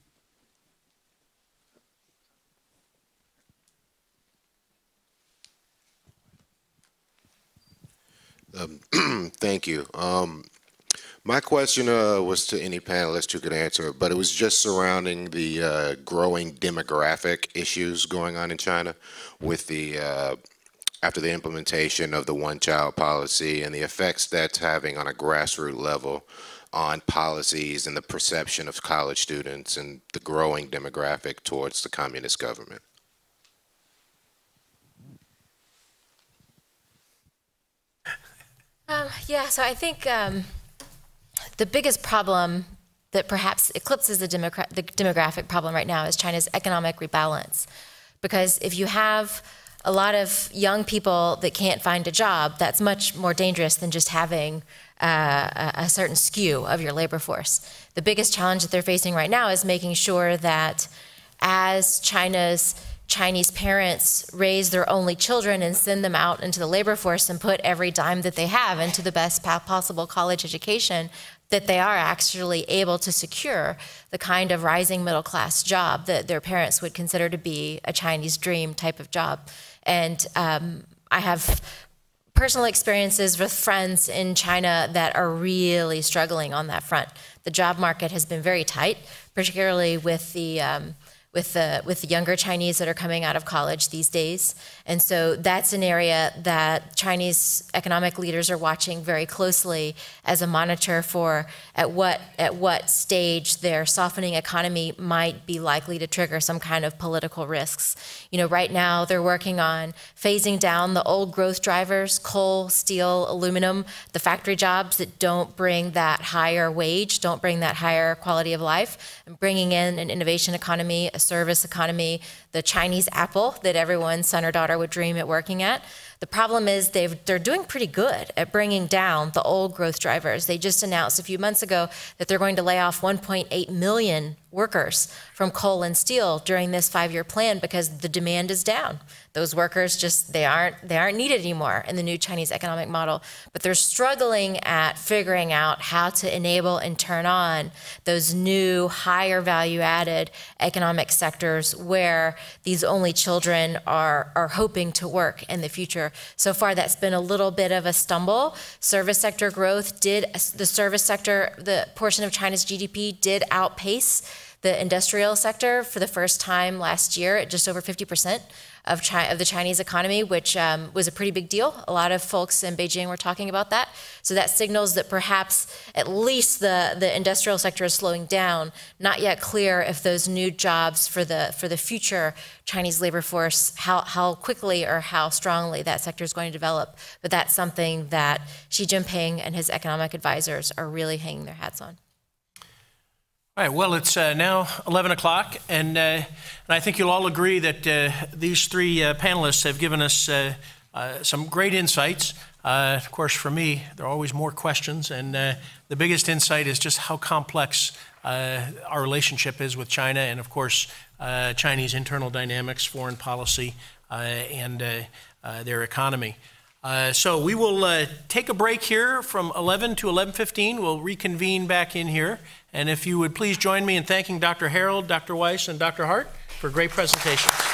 Speaker 15: there. Thank you. My question was to any panelist who could answer, but it was just surrounding the growing demographic issues going on in China with the after the implementation of the one-child policy and the effects that's having on a grassroots level on policies and the perception of college students and the growing demographic towards the communist government.
Speaker 6: Yeah, so I think the biggest problem that perhaps eclipses the demographic problem right now is China's economic rebalance. Because if you have a lot of young people that can't find a job, that's much more dangerous than just having a certain skew of your labor force. The biggest challenge that they're facing right now is making sure that as Chinese parents raise their only children and send them out into the labor force and put every dime that they have into the best possible college education, that they are actually able to secure the kind of rising middle class job that their parents would consider to be a Chinese dream type of job. And I have personal experiences with friends in China that are really struggling on that front. The job market has been very tight, particularly with the younger Chinese that are coming out of college these days. And so that's an area that Chinese economic leaders are watching very closely as a monitor for at what stage their softening economy might be likely to trigger some kind of political risks. Right now they're working on phasing down the old growth drivers, coal, steel, aluminum, the factory jobs that don't bring that higher wage, don't bring that higher quality of life, and bringing in an innovation economy, a service economy, the Chinese Apple that everyone's son or daughter would dream at working at. The problem is they're doing pretty good at bringing down the old growth drivers. They just announced a few months ago that they're going to lay off 1.8 million workers from coal and steel during this 5-year plan because the demand is down. Those workers they aren't needed anymore in the new Chinese economic model. But they're struggling at figuring out how to enable and turn on those new higher value added economic sectors where these only children are hoping to work in the future. So far that's been a little bit of a stumble. Service sector growth the portion of China's GDP did outpace the industrial sector for the first time last year at just over 50% of the Chinese economy, which was a pretty big deal. A lot of folks in Beijing were talking about that. So that signals that perhaps at least the industrial sector is slowing down. Not yet clear if those new jobs for the future Chinese labor force, how quickly or how strongly that sector is going to develop. But that's something that Xi Jinping and his economic advisors are really hanging their hats on.
Speaker 3: All right, well, it's now 11 o'clock, and I think you'll all agree that these three panelists have given us some great insights. Of course, for me, there are always more questions, and the biggest insight is just how complex our relationship is with China, and of course, Chinese internal dynamics, foreign policy, and their economy. So we will take a break here from 11 to 11:15. We'll reconvene back in here. And if you would please join me in thanking Dr. Harold, Dr. Weiss, and Dr. Hart for great presentations.